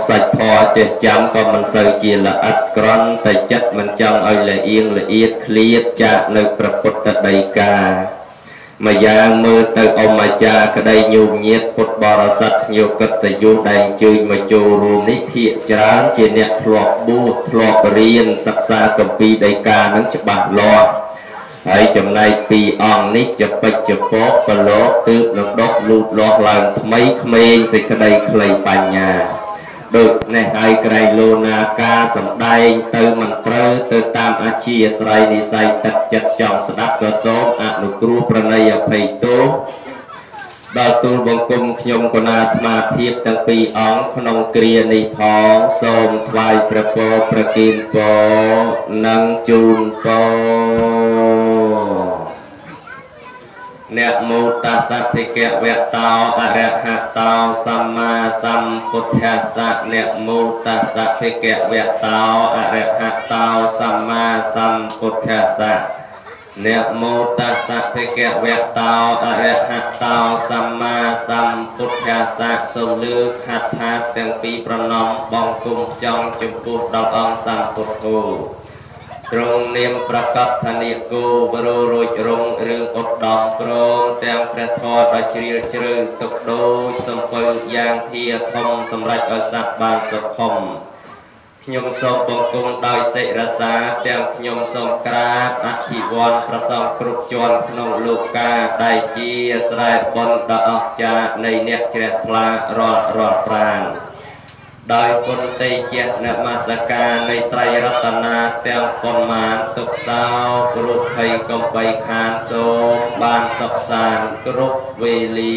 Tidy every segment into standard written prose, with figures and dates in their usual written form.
sạch thò chết chăm có mình sợi chia là ắt con tại chất mình trong ơi là yên là yết liệt chạc nơi Phật đầy ca mà giang mơ từ ông mà cha cái đây nhung nhiệt Phật bò ra sạch nhiều cất tại vô đầy chơi mà chô rùm ní thiện tráng trên nẹt lọc bu lọc riêng sắc xa cầm pi đầy ca nắng cho bạn lo hãy chấm này pi on ní chụp bạch chụp bóp và lót tước nó đốt lụt lót lần mấy khmên thì cái đây clay bàn nhà được này hai cái lô na ca sầm đai từ mình từ tam a chia sài đi sài tật chặt chọn sắp cơ số nụ cru pranay thầy tố đào tu bằng cung nhung của na ma thiệp tăng pi óng nông kia ni thọ xôm vai prepo prekin po năng chun po nẹt mô ta sát thì kẹt vẹt tao a rẹt hạ tao samma sambuddhassa nẹt mô ta sát thì kẹt vẹt tao a rẹt hạ tao samma sambuddhassa nẹt mô ta sát thì kẹt vẹt tao a rẹt hạ tao samma sambuddhassa sông lư hạt tha tiếng pi pranom bong cung trong chum pu đau ông sambuddhu trong niệm prakap thani cô bro rồi rong rương ốt đom krong tangព្រះធម៌ដ៏ជ្រាលជ្រៅទុកដូចសំពៅយ៉ាងធាធំសម្រាប់ឲ្យសត្វបានសុខធំខ្ញុំសូមបង្គំដោយសេចរសាទាំងខ្ញុំសូមក្រាបអភិវ័នព្រះសង្ឃគ្រប់ជាន់ក្នុងលោកកាដែលជាស្រែបុណ្យដ៏អស្ចារ្យនៃអ្នកជ្រះថ្លារាល់ប្រាណដោយគុណទេជៈនមស្ការនៃត្រៃរតនាទាំងប៉ុន្មានទុកសោរូបភ័យកំបីខានសូមបានសុខសាន្តគ្រប់វេលា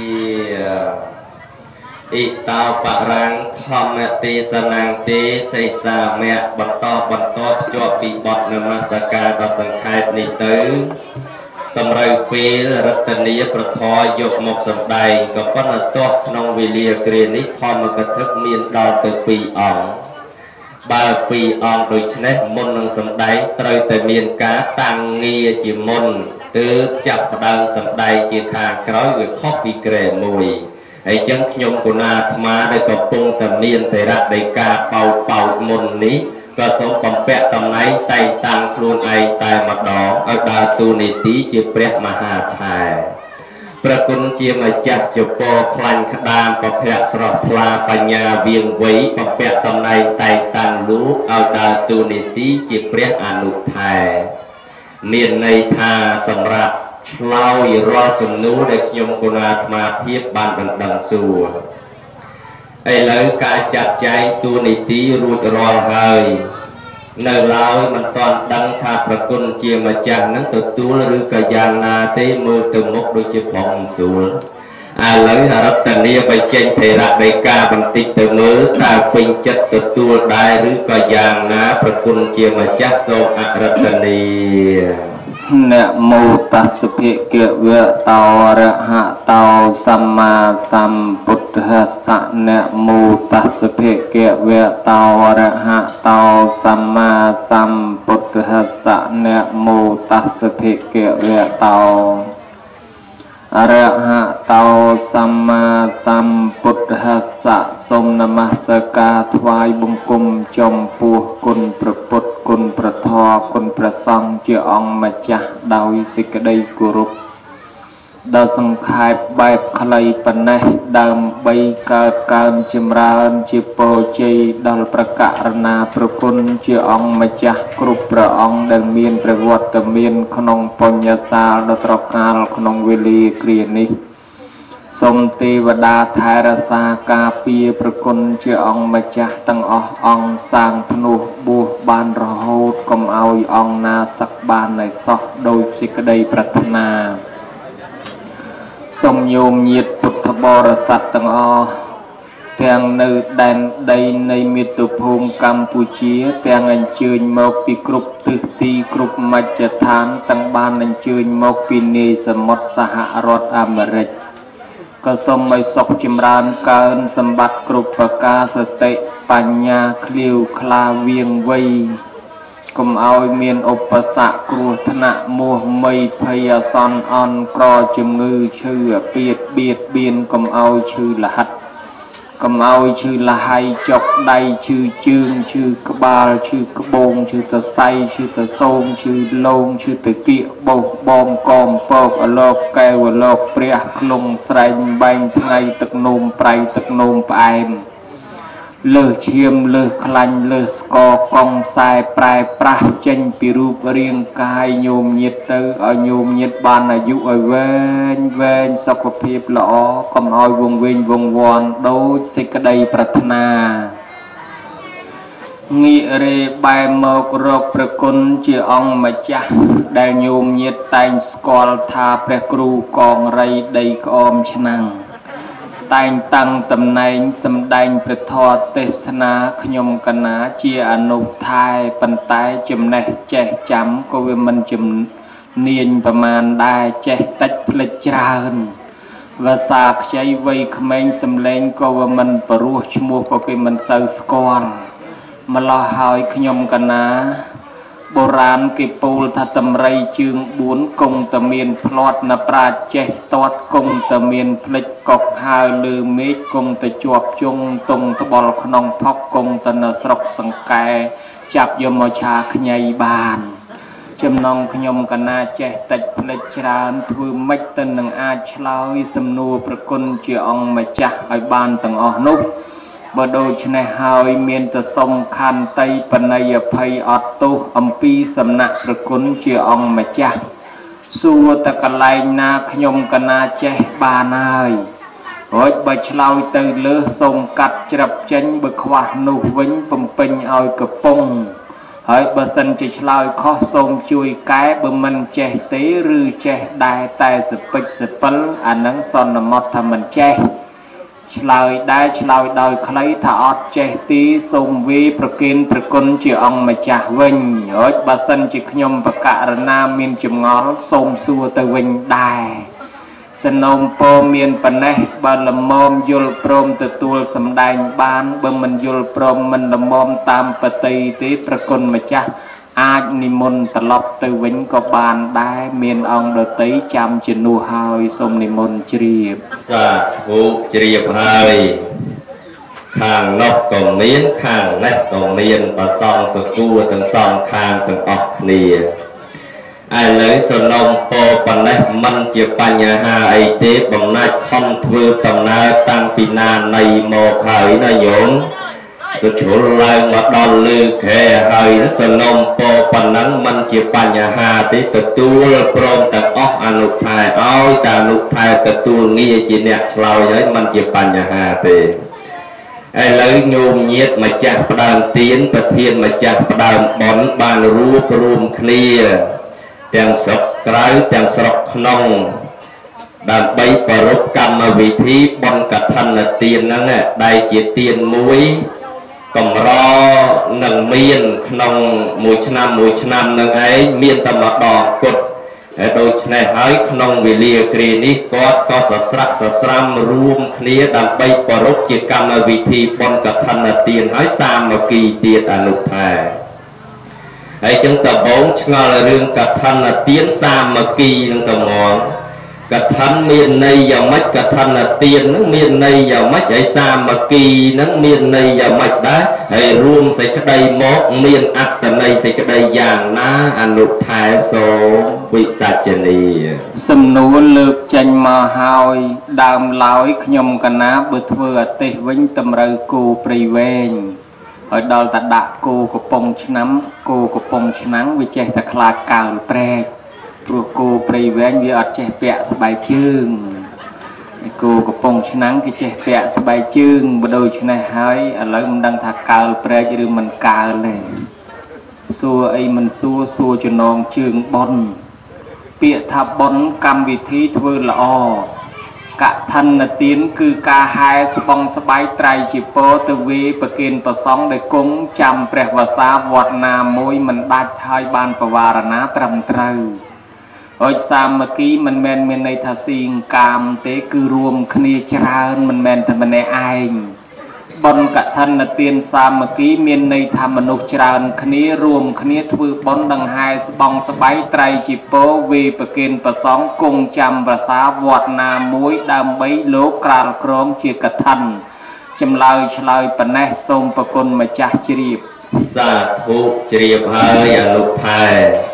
អ៊ីតោបរាំងធម្មទេសនាងទេសីសាមៈបន្តជាប់ពីបទនមស្ការដ៏សង្ខេបនេះទៅតម្រូវពេលរតនីប្រធរយកមកសម្ដែងក៏ប៉ុន្តែទោះក្នុងវេលាគ្រានេះធម្មកថាមានដល់ទៅ2អង្គបើ2អង្គដូច្នេះមុននឹងសម្ដែងត្រូវតែមានការតាំងងារជាមុនទើបចាប់ផ្ដើមសម្ដែងជាខាងក្រោយវាខុសពីក្រែមួយហើយចឹងខ្ញុំគណៈអាត្មាដែលកំពុងតែមានទេរៈដីកាបោតមុននេះក៏សូមបំពាក់តំណែងតែងតាំងខ្លួនឯងតែម្ដងឲ្យដើរតួនាទីជាព្រះមហាថែព្រះគុណជាម្ចាស់ជប៉ុនខ្លាញ់ក្តាមប្រភពស្រស់ថ្លាបញ្ញាវៀងវៃបំពាក់តំណែងតែងតាំងលោកឲ្យដើរតួនាទីជាព្រះអនុថែមានន័យថាសម្រាប់ឆ្លើយរាល់សំណួរដែលខ្ញុំគណៈអាត្មាភាពបានបណ្ដឹងសួរឥឡូវការចាត់ចែងតួនាទីរួចរាល់ហើយនៅឡើយមិនទាន់ដឹងថាប្រគុណជាម្ចាស់នឹងទទួលឬក៏យ៉ាងណាទេមើលទៅមុខដូចជាបងស្រួលឥឡូវរតនីបញ្ចេញថេរដីកាបន្តិចទៅមើលតើពេញចិត្តទទួលដែរឬក៏យ៉ាងណាប្រគុណជាម្ចាស់សូមអរតនីนะโมตัสสะภะคะวะโตอะระหะโตสัมมาสัมพุทธัสสะนะโมตัสสะภะคะวะโตอะระหะโตสัมมาสัมพุทธัสสะนะโมตัสสะภะคะวะโตอะระหะโตสัมมาสัมพุทธัสสะសូមនមស្ការថ្វាយបង្គំចំពោះគុណព្រះពុទ្ធគុណព្រះធម៌គុណព្រះសង្ឃជាអង្គម្ចាស់ដោយសេចក្តីគោរពដ៏សង្ខេបបែបខ្លីប៉ុណ្ណេះដើម្បីកើតកើនចម្រើនជាពរជ័យដល់ព្រះករុណាព្រះគុណជាអង្គម្ចាស់គ្រប់ព្រះអង្គដែលមានព្រះវត្តមានក្នុងបញ្ញសាលដ៏ត្រកាលក្នុងវេលាគ្រានេះសូមទេវតាថែរក្សាការពារព្រះគុណជាអង្គម្ចាស់ទាំងអស់អង្គសាងភ្នោះបួសបានរហូតកុំឲ្យអង្គណាសឹកបាននៅសោះដោយសេចក្តីប្រាថ្នាសូមញោមញាតិពុទ្ធបរិស័ទទាំងអស់ទាំងនៅដែនដីនៃមាតុភូមិកម្ពុជាទាំងអញ្ជើញមកពីគ្រប់ទិសទីគ្រប់មជ្ឈដ្ឋានទាំងបានអញ្ជើញមកពីនាយសមុទ្រសហរដ្ឋអាមេរិកក៏សូមឲ្យសុខចម្រើនកើនសម្បត្តិគ្រប់ប្រការសតិបញ្ញាឃ្លាវខ្លាវៀងវៃកុំឲ្យមានឧបសគ្គគ្រោះថ្នាក់មោហមីភ័យអាសន្នអន់ក្រជំងឺឈឺអាពាធបៀតបៀនកុំឲ្យឈឺលហិត cầm ao chư là hay chọc đầy chư chương chư cơ ba chư cơ bông chư tờ say chư tờ xôm chư lông chư tờ kịa bột bom com bọc ở lọc kèo ở lọc bia lông sành bánh ngay tực nôm pray tực nôm em lơ chiêm lơ khanh lơ sco con sai prai pra chênh pirup riêng cai nhôm nhiệt tư ở nhôm nhiệt ban là dụ ở ven ven sọc phiệp lõ còn hỏi vùng vinh vùng vòn đôi xích cái đây pratna nghị rê bài mộc rọc prakun chỉ ông mà cha đại nhôm nhiệt tanh scol tha prekru con rây đầy om chăng tay tăng tầm này xâm đanhประทอ ទេសនា ខ្ញុំកណាជាអនុថែប៉ុន្តែចំណេះចេះចាំក៏វាមិនជំនាញប្រមាណដែរចេះតិចភ្លេចច្រើនភាសាខ្ចីវ័យក្មេងសំឡេងក៏វាមិនព្រោះឈ្មោះក៏គេមិនទៅស្គាល់ម្លោះហើយខ្ញុំកណាបុរាណគេពោលថាតម្រៃជើង4គង់តែមានផ្្លាត់ណាប្រាជ្ញចេះស្ទាត់គង់តែមានផ្លិចកុកហើយលើមេឃគង់តែជាប់ជុងតុងត្បល់ក្នុងផុកគង់តែនៅស្រុកសង្កែចាប់យកមកឆាខ្ញីបានចំណងខ្ញុំកណាចេះតិចផ្លិចច្រើនធ្វើម៉េចទៅនឹងអាចឆ្លើយសំណួរប្រគុណជាអង្គម្ចាស់ឲ្យបានទាំងអស់នោះបើដូច្នេះហើយមានតែសុំខន្តីបណិយភ័យអត់ទោសអំពីសំណាក់ប្រគុណជាអង្គម្ចាស់សួរតែកន្លែងណាខ្ញុំកណាចេះបានហើយរួចបើឆ្លើយទៅលើសូមកាត់ច្រាប់ចេញបើខ្វះនោះវិញបំពេញឲ្យកំពុងហើយបើសិនជាឆ្លើយខុសសូមជួយកែបើមិនចេះទេឬចេះដែរតែសពេចសពិលអានឹងសន្មត់ថាមិនចេះឆ្លើយដែរឆ្លើយដោយខ្លីថាអត់ចេះទីសូមវេប្រគិនប្រគុណជាអង្គម្ចាស់វិញរួចបើសិនជាខ្ញុំបករណាមានចម្ងល់សូមសួរទៅវិញដែរសនំពោមានប៉ុណ្ណេះបើលមមយល់ព្រមទទួលសម្ដែងបានបើមិនយល់ព្រមមិនលមមតាមបតីទេប្រគុណម្ចាស់អាចនិមន្តត្រឡប់ទៅវិញក៏បានដែរមានអង្គដតីចាំជំនួសហើយសូមនិមន្តជ្រាបសាធុជ្រាបហើយខាងនោះក៏មានខាងនេះក៏មានប្រសងសគួរទាំងសងខាងទាំងអស់គ្នាឥឡូវសំណុំពោប៉ុណ្ណេះមិនជាបញ្ហាអីទេបំណាច់ខំធ្វើដំណើរតាំងពីណានៃមកហើយណាញោមទៅជ្រុលឡើងមកដល់លើខែហើយសំណុំពោប៉ុណ្ណឹងមិនជាបញ្ហាទេទទួលព្រមទាំងអស់អនុថែឲ្យតែអនុថែទទួលងារជាអ្នកឆ្លើយហើយមិនជាបញ្ហាទេឥឡូវញោមញាតិម្ចាស់ផ្ដើមទានប្រធានម្ចាស់ផ្ដើមបន់បានរួបរួមគ្នាទាំងស្រុកក្រៅទាំងស្រុកក្នុងដើម្បីប្រពកម្មវិធីបន់កឋិនទានហ្នឹងដែលជាទានមួយកម្រនឹងមានក្នុងមួយឆ្នាំនឹងឯងមានតែម្ដងគត់ហើយដូច្នេះហើយក្នុងវេលាគ្រានេះគាត់ក៏សស្រាក់សស្រាំរួមគ្នាដើម្បីប្រពជាកម្មវិធីបន់កឋិនទានហើយសាមគ្គីទៀតអនុថែហើយចឹងតបងឆ្ងល់រឿងកឋិនទានសាមគ្គីនឹងតហ្មងកឋិនមានន័យយ៉ាងម៉េចកឋិនទាននឹងមានន័យយ៉ាងម៉េចហើយសាមគ្គីនឹងមានន័យយ៉ាងម៉េចដែរហើយរួមសេចក្តីមកមានអត្តន័យសេចក្តីយ៉ាងណាអនុថែសូវិសច្ចនីសំណួរលើកចេញមកហើយដើមឡើយខ្ញុំកណាបើធ្វើអតិសវិញតម្រូវគូព្រៃវែងហើយដល់តែដាក់គោកំប៉ុងឆ្នាំគោកំប៉ុងឆ្នាំវាចេះតែខ្លាចកើនព្រែកព្រោះគោព្រៃវែងវាអត់ចេះពាក់ស្បែកជើងគោកំប៉ុងឆ្នាំគេចេះពាក់ស្បែកជើងបើដូច្នេះហើយឥឡូវមិនដឹងថាកើនព្រែកឬមិនកើនទេសួរអីមិនសួរចំណងជើងបន់ពាក្យថាបន់កម្មវិធីធ្វើល្អកឋិនទានគឺការហែស្បង់ស្បែកត្រៃជាពោទៅវេប្រគិនប្រសងដែលគង់ចាំព្រះវសាវត្តណាមួយមិនដាច់ហើយបានបវារណាត្រឹមត្រូវហើយសាមគ្គីមិនមែនមានន័យថាស៊ីងកាមទេគឺរួមគ្នាច្រើនមិនមែនតែម្នាក់ឯងបន់កឋិនទានសាមគ្គីមានន័យថាមនុស្សច្រើនគ្នារួមគ្នាធ្វើបន់ដង្ហែស្បង់ស្បែកត្រៃជីពោវេប្រគិនប្រសងគង់ចាំប្រសាវត្តណាមួយដើម្បីលោកក្រាលក្រមជាកឋិនចម្លើយឆ្លើយប៉ុណ្ណេះសូមប្រគុណម្ចាស់ជ្រាបសាធុជ្រាបហើយអនុថែ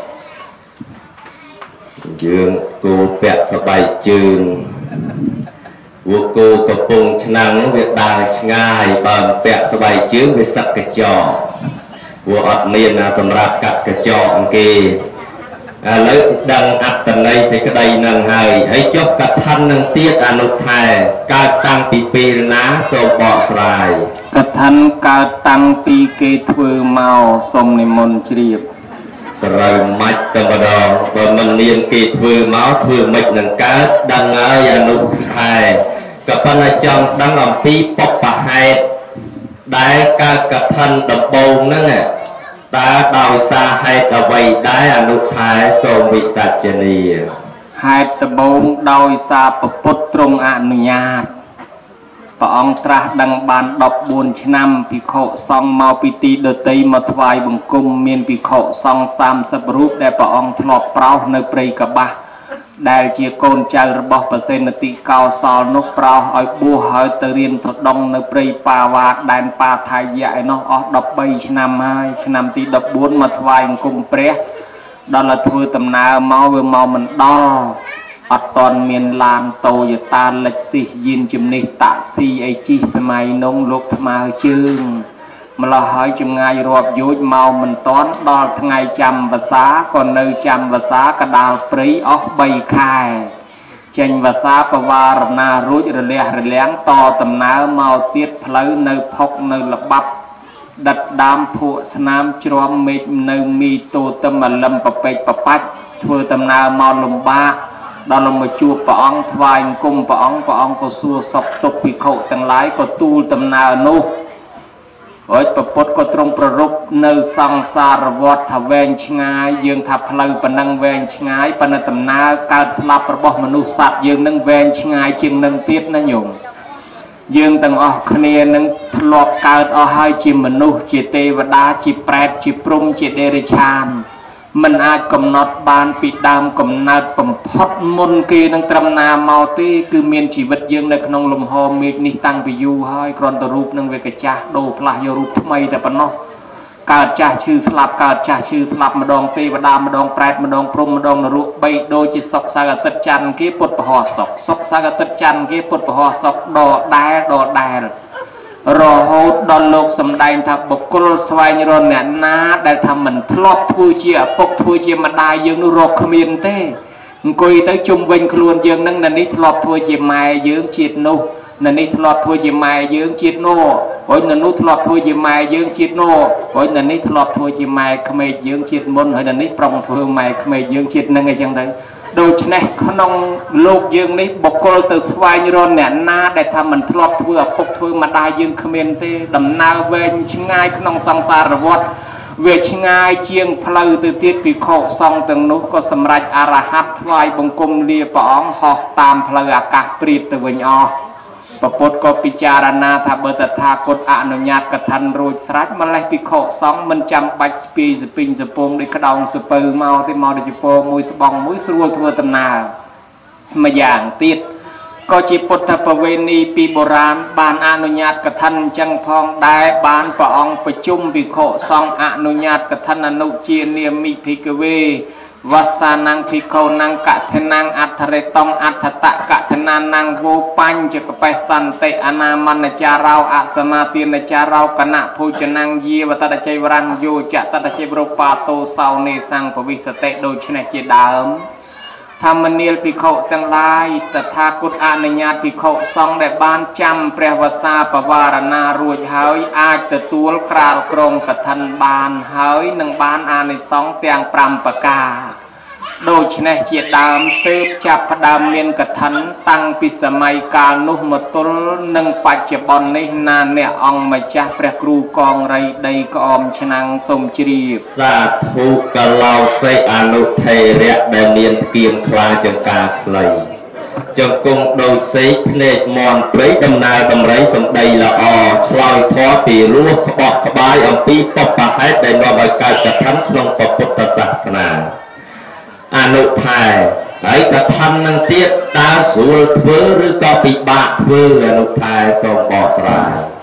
យើងគោពាក់ស្បែកជើងវគោកំពុងឆ្នាំងវាដើរឆ្ងាយបើពាក់ស្បែកជើងវាសឹកកញ្ចក់ព្រោះអត់មានសម្រាប់កាត់កញ្ចក់គេឥឡូវដឹងអត្តន័យសេចក្តីនឹងហើយចុះកថានឹងទៀតអនុថែកើតតាំងពីពេលណាសូមបកស្រាយកថាកើតតាំងពីគេធ្វើមកសូមនិមន្តជ្រាបត្រូវម៉ាច់តែម្ដងបើមិនមានគេធ្វើមកធ្វើមិននឹងកើតដឹងហើយអនុថែក៏ប៉ុន្តែចង់ដឹងអំពីបុព្វហេតុដែលកើតកថាដំបូងហ្នឹងតើដោយសារហេតុអ្វីដែរអនុថែសូមវិសាចនីហេតុដំបូងដោយសារពុទ្ធទ្រង់អនុញ្ញាតព្រះអង្គត្រាស់ដឹងបាន14ឆ្នាំភិក្ខុសង្ឃមកពីទីដតីមកថ្វាយបង្គំមានភិក្ខុសង្ឃ30រូបដែលព្រះអង្គធ្លាប់ប្រោសនៅព្រៃកបាស់ដែលជាកូនចៅរបស់ប្រសេនតិកោសលនោះប្រោសឲ្យបួសហើយទៅរៀនប្រដងនៅព្រៃបាវ៉ាដែនបាថាយៈឯនោះអស់13ឆ្នាំហើយឆ្នាំទី14មកថ្វាយបង្គំព្រះដល់ធ្វើដំណើរមកវាមកមិនដល់អត់តន់មានឡានតូយតាលិចស៊ីយានជំនិះតាក់ស៊ីអីជិះសម័យនោះលោកថ្មើរជើងម្ល៉េះហើយចម្ងាយរាប់យោជមកមិនតន់ដល់ថ្ងៃចាំវស្សាក៏នៅចាំវស្សាកដាលព្រៃអស់3ខែចេញវស្សាបវារណារួចរលះរលាំងតដំណើរមកទៀតផ្លូវនៅផុកនៅល្បាប់ដិតដាមភក់ស្នាមជ្រាំមេឃនៅមីតូតមលឹមប្រពេចប្របាច់ធ្វើដំណើរមកលំបាកដល់មកជួបព្រះអង្គថ្វាយបង្គំព្រះអង្គក៏សួរសុខទុក្ខភិក្ខុទាំងឡាយក៏ទូលដំណើរនោះហើយព្រះពុទ្ធក៏ទ្រង់ប្ររពនៅសង្សារវដ្តថាវែងឆ្ងាយយើងថាផ្លូវប៉ុណ្ណឹងវែងឆ្ងាយប៉ុន្តែដំណើរកើតស្លាប់របស់មនុស្សសត្វយើងនឹងវែងឆ្ងាយជាងនឹងទៀតណាញោមយើងទាំងអស់គ្នានឹងធ្លាប់កើតអស់ហើយជាមនុស្សជាទេវតាជាប្រេតជាព្រំជាដេរិឆានមិនអាចកំណត់បានពីដើមកំណើតបំផុតមុនគេនឹងត្រឹមណាមកទេគឺមានជីវិតយើងនៅក្នុងលំហមេឃនេះតាំងពីយូរហើយគ្រាន់តែរូបនឹងវាកចាស់ដូរផ្លាស់យករូបថ្មីតែប៉ុណ្ណោះកើតចាស់ឈឺស្លាប់កើតចាស់ឈឺស្លាប់ម្ដងទេវតាម្ដងប្រែតម្ដងព្រំម្ដងនរកបីដូចជាសុខសៅអាទិត្យច័ន្ទគេពុទ្ធពហសុខសុខសៅអាទិត្យច័ន្ទគេពុទ្ធពហសុខដដែលរហូតដល់លោកសំដែងថាបុគ្គលស្វែងរកអ្នកណាដែលថាមិនធ្លាប់ធ្វើជាឪពុកធ្វើជាម្ដាយយើងនោះរកគ្មានទេអង្គុយទៅជុំវិញខ្លួនយើងនឹងនេះធ្លាប់ធ្វើជាម៉ែយើងជាតិនោះនេះធ្លាប់ធ្វើជាម៉ែយើងជាតិនោះហើយនោះធ្លាប់ធ្វើជាម៉ែយើងជាតិនោះហើយនេះធ្លាប់ធ្វើជាម៉ែក្មេកយើងជាតិមុនហើយនេះប្រងធ្វើម៉ែក្មេកយើងជាតិនឹងអីចឹងទៅដូច្នេះក្នុងលោកយើងនេះបុគ្គលទៅស្វែងរកអ្នកណាដែលថាមិនធ្លាប់ធ្វើឪពុកធ្វើម្ដាយយើងគ្មានទេដំណើរវែងឆ្ងាយក្នុងសង្សារវដ្តវាឆ្ងាយជាងផ្លូវទៅទៀតភិក្ខុសង្ឃទាំងនោះក៏សម្រេចអរហត្តថ្វាយបង្គំលាព្រះអង្គហោះតាមផ្លូវអាកាសព្រាតទៅវិញអស់ព្រះពុទ្ធក៏ពិចារណាថាបើតថាគតអនុញ្ញាតកថារួចស្រេចម្លេះភិក្ខុសង្ឃមិនចាំបាច់ស្ពាយសពីងសពងដូចក្តោងសពៅមកទេមកដូចពោមួយស្បង់មួយស្រួលធ្វើដំណើរម្យ៉ាងទៀតក៏ជាពុទ្ធប្រវេណីពីបុរាណបានអនុញ្ញាតកថាអញ្ចឹងផងដែរបានព្រះអង្គប្រជុំភិក្ខុសង្ឃអនុញ្ញាតកថាអនុជានាមិភិក្ខវេវសានងភិក្ខុនងកថនងអដ្ឋរិតងអដ្ឋតកថនានងវោបញ្ចកបេសន្តិអនាមនចារោអសមាទានចារោគណៈភោជនងយាវតតជ័យវរញ្ញយោចតតជ័យវរបាតោសោនេសង្ឃពវិសតិដូច្នេះជាដើមធម្មនាលភិក្ខុទាំងឡាយតថាគតអនុញ្ញាតភិក្ខុសង្ឃដែលបានចាំព្រះវស្សាបវារណារួចហើយអាចទទួលក្រាលក្រងកថាបានហើយនឹងបានអានិសង្ឃទាំង5ប្រការដូច្នេះជាដើមទើបចាប់ផ្ដើមមានកថាតាំងពីសម័យកាលនោះមកទល់នឹងបច្ចុប្បន្ននេះណាអ្នកអង្គម្ចាស់ព្រះគ្រូកងរៃដីក្អមឆ្នាំងសូមជ្រាបសាធុកឡោសិអនុថេរៈដែលមានធ្គាមខ្លាចង្ការខ្លីចង្គង់ដូចសេកភ្នែកមន់ព្រៃដំណើរដំរីសម្ដីល្អឆ្លើយធម៌ពីរោះក្បោះក្បាយអំពីបុព្វហេតុដែលនាំឲ្យកើតកថាក្នុងពុទ្ធសាសនាអនុថែហើយកថានឹងទៀតតើស្រួលធ្វើឬក៏ពិបាកធ្វើអនុថែសូមបកស្រាយ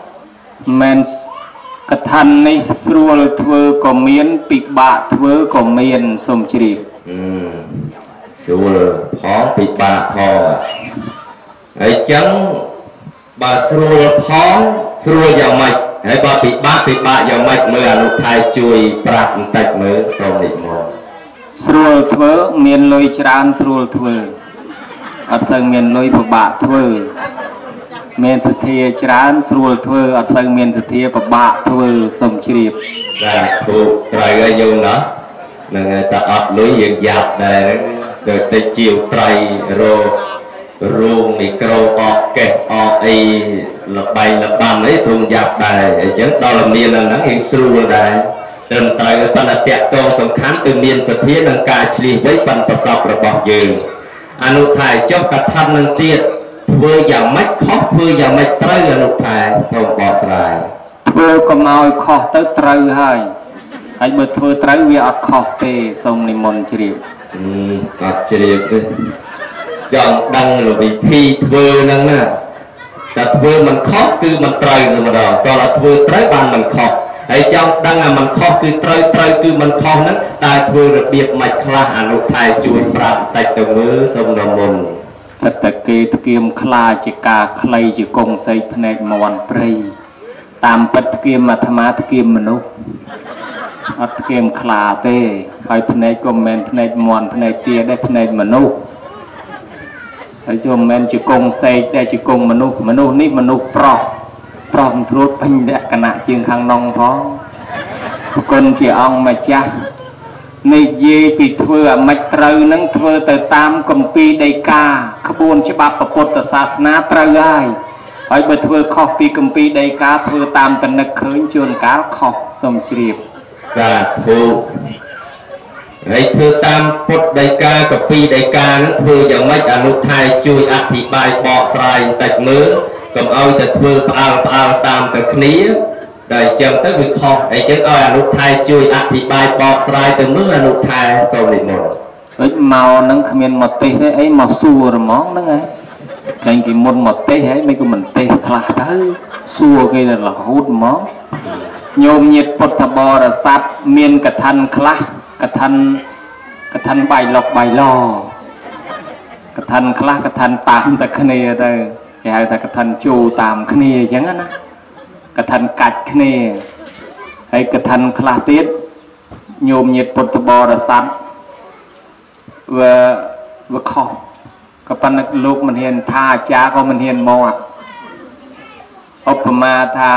men katan ni srul thwe ko mien pibak thwe ko mien som chri srul phong pibak phong ai chăng bà srul phong srulយ៉ាងម៉េចហើយបើពិបាកយ៉ាងម៉េចមើលអនុថៃជួយប្រាប់បន្តិចមើលសូមនិមន្តស្រួលធ្វើមានលុយច្រើនស្រួលធ្វើអត់សូវមានលុយពិបាកធ្វើមានសទ្ធាច្រើនស្រួលធ្វើអត់សូវមានសទ្ធាពិបាកធ្វើសូមជ្រាបសាធុត្រូវហើយយល់ណានឹងតែអត់លុយយើងយ៉ាប់ដែរទៅតិចជាវត្រីរោរូងមីក្រូអកកេះអកអីលបាយលបាំអីទ្រង់យ៉ាប់ដែរអញ្ចឹងដល់មានហ្នឹងយើងស្រួលដែរត្រឹមត្រូវប៉ុន្តែតាក់ទងសំខាន់គឺមានសទ្ធានិងការឆ្លៀសវៃបានប្រសពរបស់យើងអនុថែចុះកថានឹងទៀតធ្វើយ៉ាងម៉េចខុសធ្វើយ៉ាងម៉េចត្រូវអនុថែសូមបកស្រាយធ្វើកុំឲ្យខុសទៅត្រូវហើយបើធ្វើត្រូវវាអត់ខុសទេសូមនិមន្តជ្រាបអត់ជ្រាបទេចង់ដឹងវិធីធ្វើហ្នឹងណាតែធ្វើមិនខុសគឺមិនត្រូវតែម្ដងតើធ្វើត្រូវបានមិនខុសហើយចង់ដឹងថាមិនខុសគឺត្រូវគឺមិនខុសហ្នឹងតើធ្វើរបៀបម៉េចខ្លះអនុថែជួយប្រាប់បន្តិចទៅមើលសូមនិមន្តតែតែគេស្គៀមខ្លាជាការខ្លីជាកងសីភ្នែកមន់ព្រៃតាមពិតស្គៀមអាត្មាស្គៀមមនុស្សអត់ស្គៀមខ្លាទេហើយភ្នែកក៏មិនមែនភ្នែកមន់ភ្នែកទាដែរភ្នែកមនុស្សហើយជុំមិនមែនជាកងសេកតែជាកងមនុស្សនេះមនុស្សប្រុសមិនស្រួលពេញលក្ខណៈជាងខាងនងផងគុណជាអង្គម្ចាស់និយាយពីធ្វើអាម៉េចត្រូវនឹងធ្វើទៅតាមគម្ពីរដីកាក្បួនច្បាប់ពុទ្ធសាសនាត្រូវហើយបើធ្វើខុសពីគម្ពីរដីកាធ្វើតាមតនឹកឃើញជួនកាលខុសសូមជ្រាបសាធុហើយធ្វើតាមពុទ្ធដីកាគម្ពីរដីកានឹងធ្វើយ៉ាងម៉េចអនុថែជួយអធិប្បាយបកស្រាយបន្តិចមើលកុំឲ្យតែធ្វើផ្អើលតាមទៅគ្នាតែអញ្ចឹងទៅវាខុសអីចឹងឲ្យអនុថែជួយអធិប្បាយបកស្រាយទៅមើលអនុថែសូមនិមន្តដូចមកនឹងគ្មានមកទេសទេអីមកសួរហ្មងហ្នឹងហ៎តែគេមុនមកទេសហើយមិនក៏មិនទេសខ្លះទៅសួរគេរហូតហ្មងញោមញាតពុទ្ធបរិស័ទមានកថាខ្លះកថាបាយឡុកបាយឡកថាខ្លះកថាតាមតែគ្នាទៅគេហៅថាកថាជូតាមគ្នាអញ្ចឹងណាកថាកាច់គ្នាហើយកថាខ្លះទៀតញោមញាតពុទ្ធបរិស័ទវាខុសក៏ប៉ុន្តែលោកមិនហ៊ានថាអាចារ្យក៏មិនហ៊ានមកឧបមាថា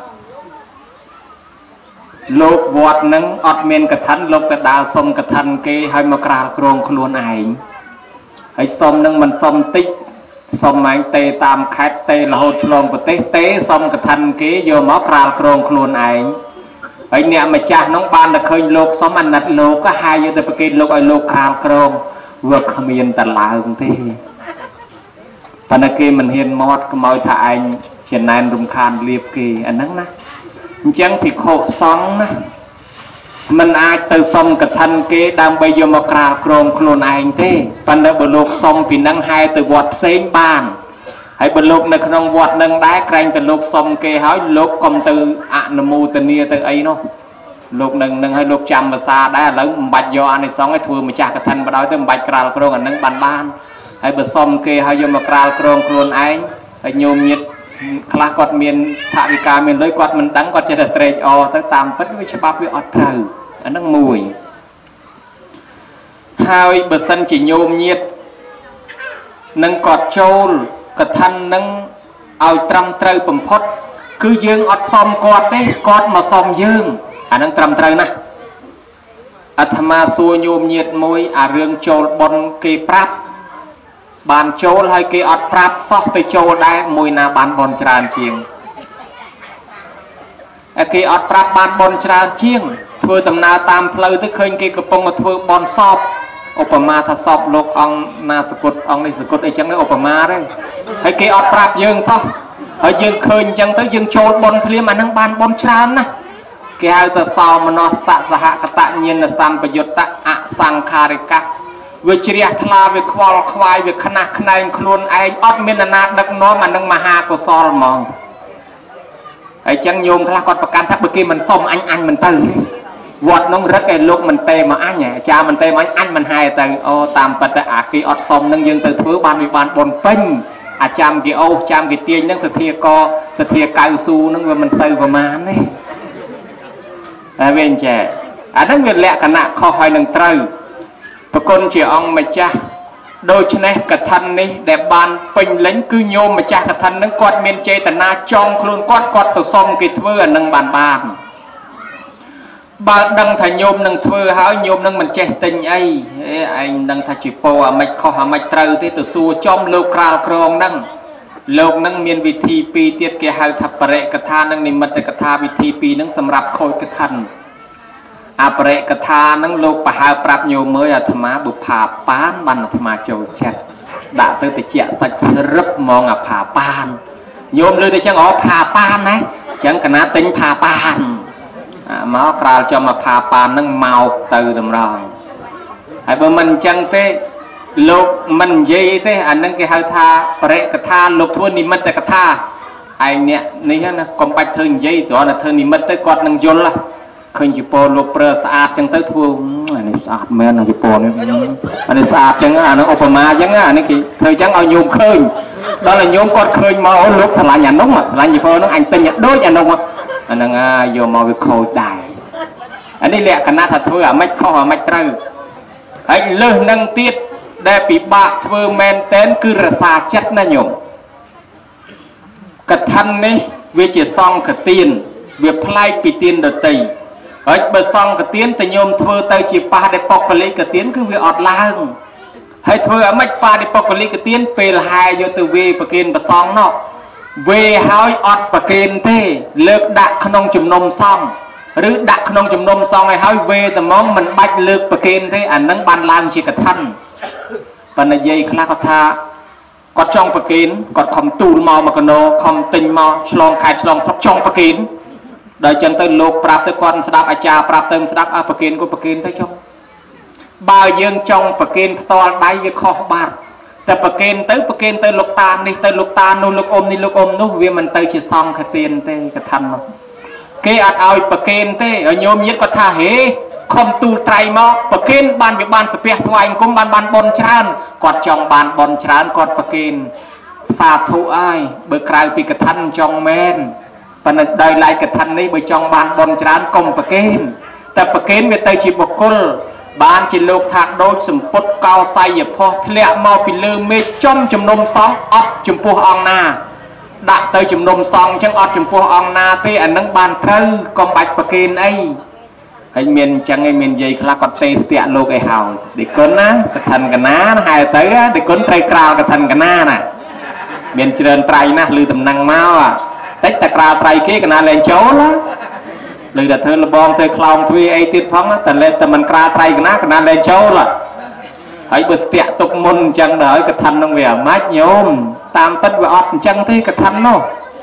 លោកវត្តនឹងអត់មានកថាលោកទៅដើរសុំកថាគេឲ្យមកក្រាលក្រងខ្លួនឯងហើយសុំនឹងមិនសុំតិចសុំឯងទេតាមខេត្តទេរហូតឆ្លងប្រទេសទេសុំកថាគេយកមកក្រាលក្រងខ្លួនឯងហើយអ្នកម្ចាស់នោះបានតែឃើញលោកសុំអាណិតលោកក៏ហាយយកទៅប្រគេតលោកឲ្យលោកក្រាលក្រងវាគ្មានតឡើងទេប៉ុន្តែគេមិនហ៊ានមកកុំឲ្យថាឯងជាណែនរំខានលៀបគេអាហ្នឹងណាអញ្ចឹងភិក្ខុសង្ឃណាមិនអាចទៅសុំកថាគេដើម្បីយកមកក្រាលក្រងខ្លួនឯងទេប៉ុន្តែបើលោកសុំពីនឹងហែទៅវត្តផ្សេងបានហើយបើលោកនៅក្នុងវត្តនឹងដែរក្រែងតែលោកសុំគេហើយលោកកុំទៅអនុមោទនាទៅអីនោះលោកនឹងឲ្យលោកចាំភាសាដែរឥឡូវមិនបាច់យកអានិសង្ឃឲ្យធ្វើម្ចាស់កថាបដ ாய் ទៅមិនបាច់ក្រាលក្រងអានឹងបានហើយបើសុំគេឲ្យយកមកក្រាលក្រងខ្លួនឯងហើយញោមញាតខ្លះគាត់មានថវិកាមានលុយគាត់មិនដឹងគាត់ចេះតែត្រេកអរទៅតាមពិតវាច្បាប់វាអត់ត្រូវអាហ្នឹងមួយហើយបើសិនជាញោមញាតនឹងគាត់ចូលកថានឹងឲ្យត្រឹមត្រូវបំផុតគឺយើងអត់សមគាត់ទេគាត់មកសមយើងអាហ្នឹងត្រឹមត្រូវណាស់អាត្មាសួរញោមញាតមួយអារឿងចូលប៉ុនគេប្រាប់បានចូលហើយគេអត់ប្រាប់សោះទៅចូលដែរមួយណាបានបនច្រើនជាងគេអត់ប្រាប់បានបនច្រើនជាងធ្វើដំណើរតាមផ្លូវទៅឃើញគេកំពុងមកធ្វើបនសពឧបមាថាសពលោកអង្គណាសគុតអង្គនេះសគុតអីចឹងទៅឧបមាទេហើយគេអត់ប្រាប់យើងសោះហើយយើងឃើញអញ្ចឹងទៅយើងចូលបនភ្លាមអាហ្នឹងបានបនច្រើនណាគេហៅថាសោមនស្សសហកតញ្ញាណសម្បយុត្តអសង្ខារិកៈវាជ្រះថ្លាវាខ្វល់ខ្វាយវាខ្នះខ្នែងខ្លួនឯងអត់មានអាណាដឹកនាំអានឹងមហាកុសលហ្មងហើយចឹងញោមខ្លះគាត់ប្រកាន់ថាបើគេមិនសុំអញមិនទៅវត្តនោះរឹកឯលោកមិនទេមកអញអាចារ្យមិនទេមកអញមិនហែទៅអូតាមពិតទៅអាគេអត់សុំនឹងយើងទៅធ្វើបានវាបានបនពេញអាចាំគេអូសចាំគេទាញនឹងសធាកសធាកៅស៊ូនឹងវាមិនទៅប្រមាណទេហើយវិញចេះអាហ្នឹងវាលក្ខណៈខុសហើយនឹងត្រូវប្រគុណជាអង្គម្ចាស់ដូច្នេះកថានេះដែលបានពេញលេញគឺញោមម្ចាស់កថានឹងគាត់មានចេតនាចង់ខ្លួនគាត់ទៅសុំគេធ្វើអានឹងបានបើដឹងថាញោមនឹងធ្វើហើយញោមនឹងមិនចេះទិញអីឯងដឹងថាជាពោអាមិនខុសអាមិនត្រូវទេទៅសួរចំលោកក្រាលក្រងហ្នឹងលោកនឹងមានវិធីពីរទៀតគេហៅថាបរិកថានិងនិមិត្តកថាវិធីពីរហ្នឹងសម្រាប់ខូចកថាអបរិកថាហ្នឹងលោកប្រហើប្រាប់ញោមមើលអាត្មាបុផាប៉ានបានអាត្មាចូលចិត្តដាក់ទៅតិចសាច់ស្រឹបហ្មងអាផាប៉ានញោមលើទៅចឹងអូផាប៉ានណាចឹងកណាទិញផាប៉ានមកក្រាលចំមកផាប៉ានហ្នឹងមកទៅតម្រង់ហើយបើមិនអញ្ចឹងទេលោកមិននិយាយទេអាហ្នឹងគេហៅថាបរិកថាលោកធ្វើនិមិត្តកថាឯងអ្នកនេះណាកុំបាច់ធ្វើនិយាយគ្រាន់តែធ្វើនិមិត្តទៅគាត់នឹងយល់ឃើញជីពោលោកប្រើស្អាតចឹងទៅធ្វើអានេះស្អាតមែនជីពោនេះអានេះស្អាតចឹងអានោះឧបមាចឹងអានេះគេធ្វើចឹងឲ្យញោមឃើញដល់ឲ្យញោមគាត់ឃើញមកលោកឆ្លាញ់អានោះឆ្លាញ់ជីពោនោះអញទិញដូចអានោះអាហ្នឹងយកមកវាខូចដែរអានេះលក្ខណៈថាធ្វើអាម៉េចខុសអាម៉េចត្រូវហើយលើសនឹងទៀតដែលពិបាកធ្វើមែនតែនគឺរសាចិត្តណាញោមកថានេះវាជាសង្ឃទានវាប្លែកពីទានដតីហើយបើសង្ឃទានតែញោមធ្វើទៅជាប៉ះដែលបុគ្គលិកទានគឺវាអត់ឡើងហើយធ្វើអាម៉េចប៉ះដែលបុគ្គលិកទានពេលហាយយកទៅវេប្រគិនប្រសងនោះវេហើយអត់ប្រគិនទេលើកដាក់ក្នុងជំនុំសង្ឃឬដាក់ក្នុងជំនុំសង្ឃហើយវេតែមកមិនបាច់លើកប្រគិនទេអានឹងបានឡើងជាកថាប៉ុន្តែយាយខ្លះគាត់ថាគាត់ចង់ប្រគិនគាត់ខំទូលមកកណោខំទិញមកឆ្លងខែឆ្លងស្រុកចង់ប្រគិនដល់ចឹងទៅលោកប្រាប់ទៅគាត់ស្ដាប់អាចារ្យប្រាប់ទៅស្ដាប់ប្រគិនក៏ប្រគិនទៅចុះបើយើងចង់ប្រគិនផ្ទាល់ដៃវាខុសបាត់តែប្រគិនទៅលោកតានេះទៅលោកតានោះលោកអ៊ំនេះលោកអ៊ំនោះវាមិនទៅជាសង្ឃទានទេកថានោះគេអត់ឲ្យប្រគិនទេឲ្យញោមញាតិគាត់ថាហេខំទូលត្រៃមកប្រគិនបានវាបានស្ពះថ្វាយអង្គមបានបនច្រើនគាត់ចង់បានបនច្រើនគាត់ប្រគិនសាធុអើយបើក្រៅពីកថាចង់មែនប៉ុន្តែដោយឡែកកថានេះបើចង់បានបនច្រើនកុំប្រគិនតែប្រគិនវាទៅជាបុគ្គលបានជាលោកថាដូចសម្ពុតកោស័យផោះធ្លាក់មកពីលើមេឃចំជំនុំសង្ឃអត់ចំពោះអង្គណាដាក់ទៅជំនុំសង្ឃអញ្ចឹងអត់ចំពោះអង្គណាទេអានឹងបានត្រូវកុំបាច់ប្រគិនអីហើយមានអញ្ចឹងឯងមាននិយាយខ្លះគាត់ទេស្ទាក់លោកឯហើយដេគុណណាកថាកណាហែទៅដេគុណត្រូវក្រាលកថាកណាណាមានច្រើនត្រៃណាស់ឮតំណែងមកតិចតែក្រាលត្រៃគេកណាលែងចូលឮតែធ្វើលបងធ្វើខ្លោងទ្វាអីទៀតផងតែលេតែមិនក្រាលត្រៃកណាលែងចូលហើយបើស្ទាក់ទុកមុនអញ្ចឹងដល់ហើយកថានឹងវាអាម៉េចញោមតាមពិតវាអត់អញ្ចឹងទេកថានោះ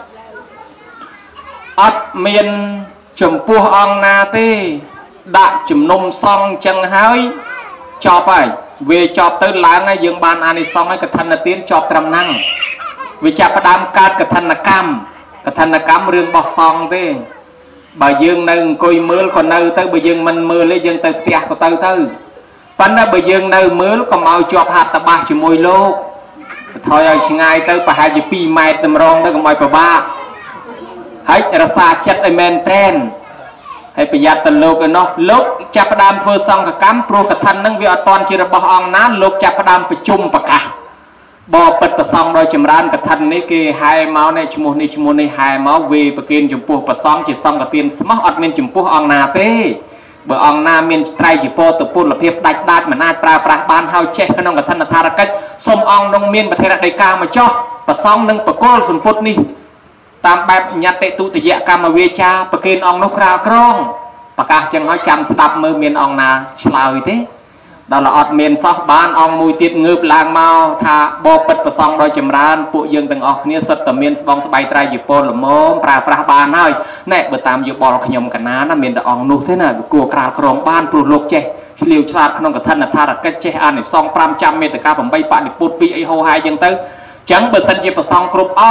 អត់មានចំពោះអង្គណាទេដាក់ជំនុំសង្ឃអញ្ចឹងហើយចប់ហើយវាចប់ទៅឡើងហើយយើងបានអានិសង្ឃហើយកថាទានចប់ត្រឹមហ្នឹងវាចាប់ផ្ដើមកើតកថាកម្មរឿងរបស់សង្ឃទេបើយើងនៅអង្គុយមើលក៏នៅទៅបើយើងមិនមើលទេយើងទៅផ្ទះក៏ទៅប៉ុន្តែបើយើងនៅមើលកុំឲ្យជាប់ហាត់តបាសជាមួយលោកថយឲ្យឆ្ងាយទៅប្រហែលជា2ម៉ែត្រតម្រងទៅកុំឲ្យពិបាកហើយរសាចិត្តឲ្យមែនតែនហើយប្រយ័ត្នទៅលោកឯនោះលោកចាប់ផ្ដើមធ្វើសង្ឃកម្មព្រោះកថានឹងវាអត់តន់ជារបស់អង្គណាលោកចាប់ផ្ដើមប្រជុំប្រកាសបបិទ្ធប្រសងដោយចម្រើនកថានេះគេហែមកនេះឈ្មោះនេះហែមកវេប្រគិនចំពោះប្រសងជាសង្ឃទានស្មោះអត់មានចំពោះអង្គណាទេបើអង្គណាមានត្រៃជីពោតពលភាពដាច់មិនអាចប្រើប្រាស់បានហើយចេះក្នុងកថាថារកិច្ចសូមអង្គនឹងមានប្រធានដីកាមកចោះប្រសងនឹងបកលសម្ពុតនេះតាមបែបញ្ញត្តិទុតិយកម្មវាចាប្រគិនអង្គនោះក្រាលក្រងប្រកាសចឹងហើយចាំស្ដាប់មើលមានអង្គណាឆ្លើយទេដល់អត់មានសោះបានអង្គមួយទៀតងើបឡើងមកថាបបិទ្ធប្រសងដោយចម្រើនពួកយើងទាំងអស់គ្នាសិតតែមានស្បង់ស្បៃត្រៃជីពលល្មមប្រើប្រាស់បានហើយណែបើតាមយោបល់ខ្ញុំកណាណាមានតែអង្គនោះទេណាគួរក្រាលក្រងបានព្រោះលោកចេះឆ្លៀវឆ្លាតក្នុងកថាថារកិច្ចចេះអានិសង្ឃ5ចាំមេត្តា8បនិពុត2អីហោហាយចឹងទៅចឹងបើសិនជាប្រសងគ្រប់អង្គ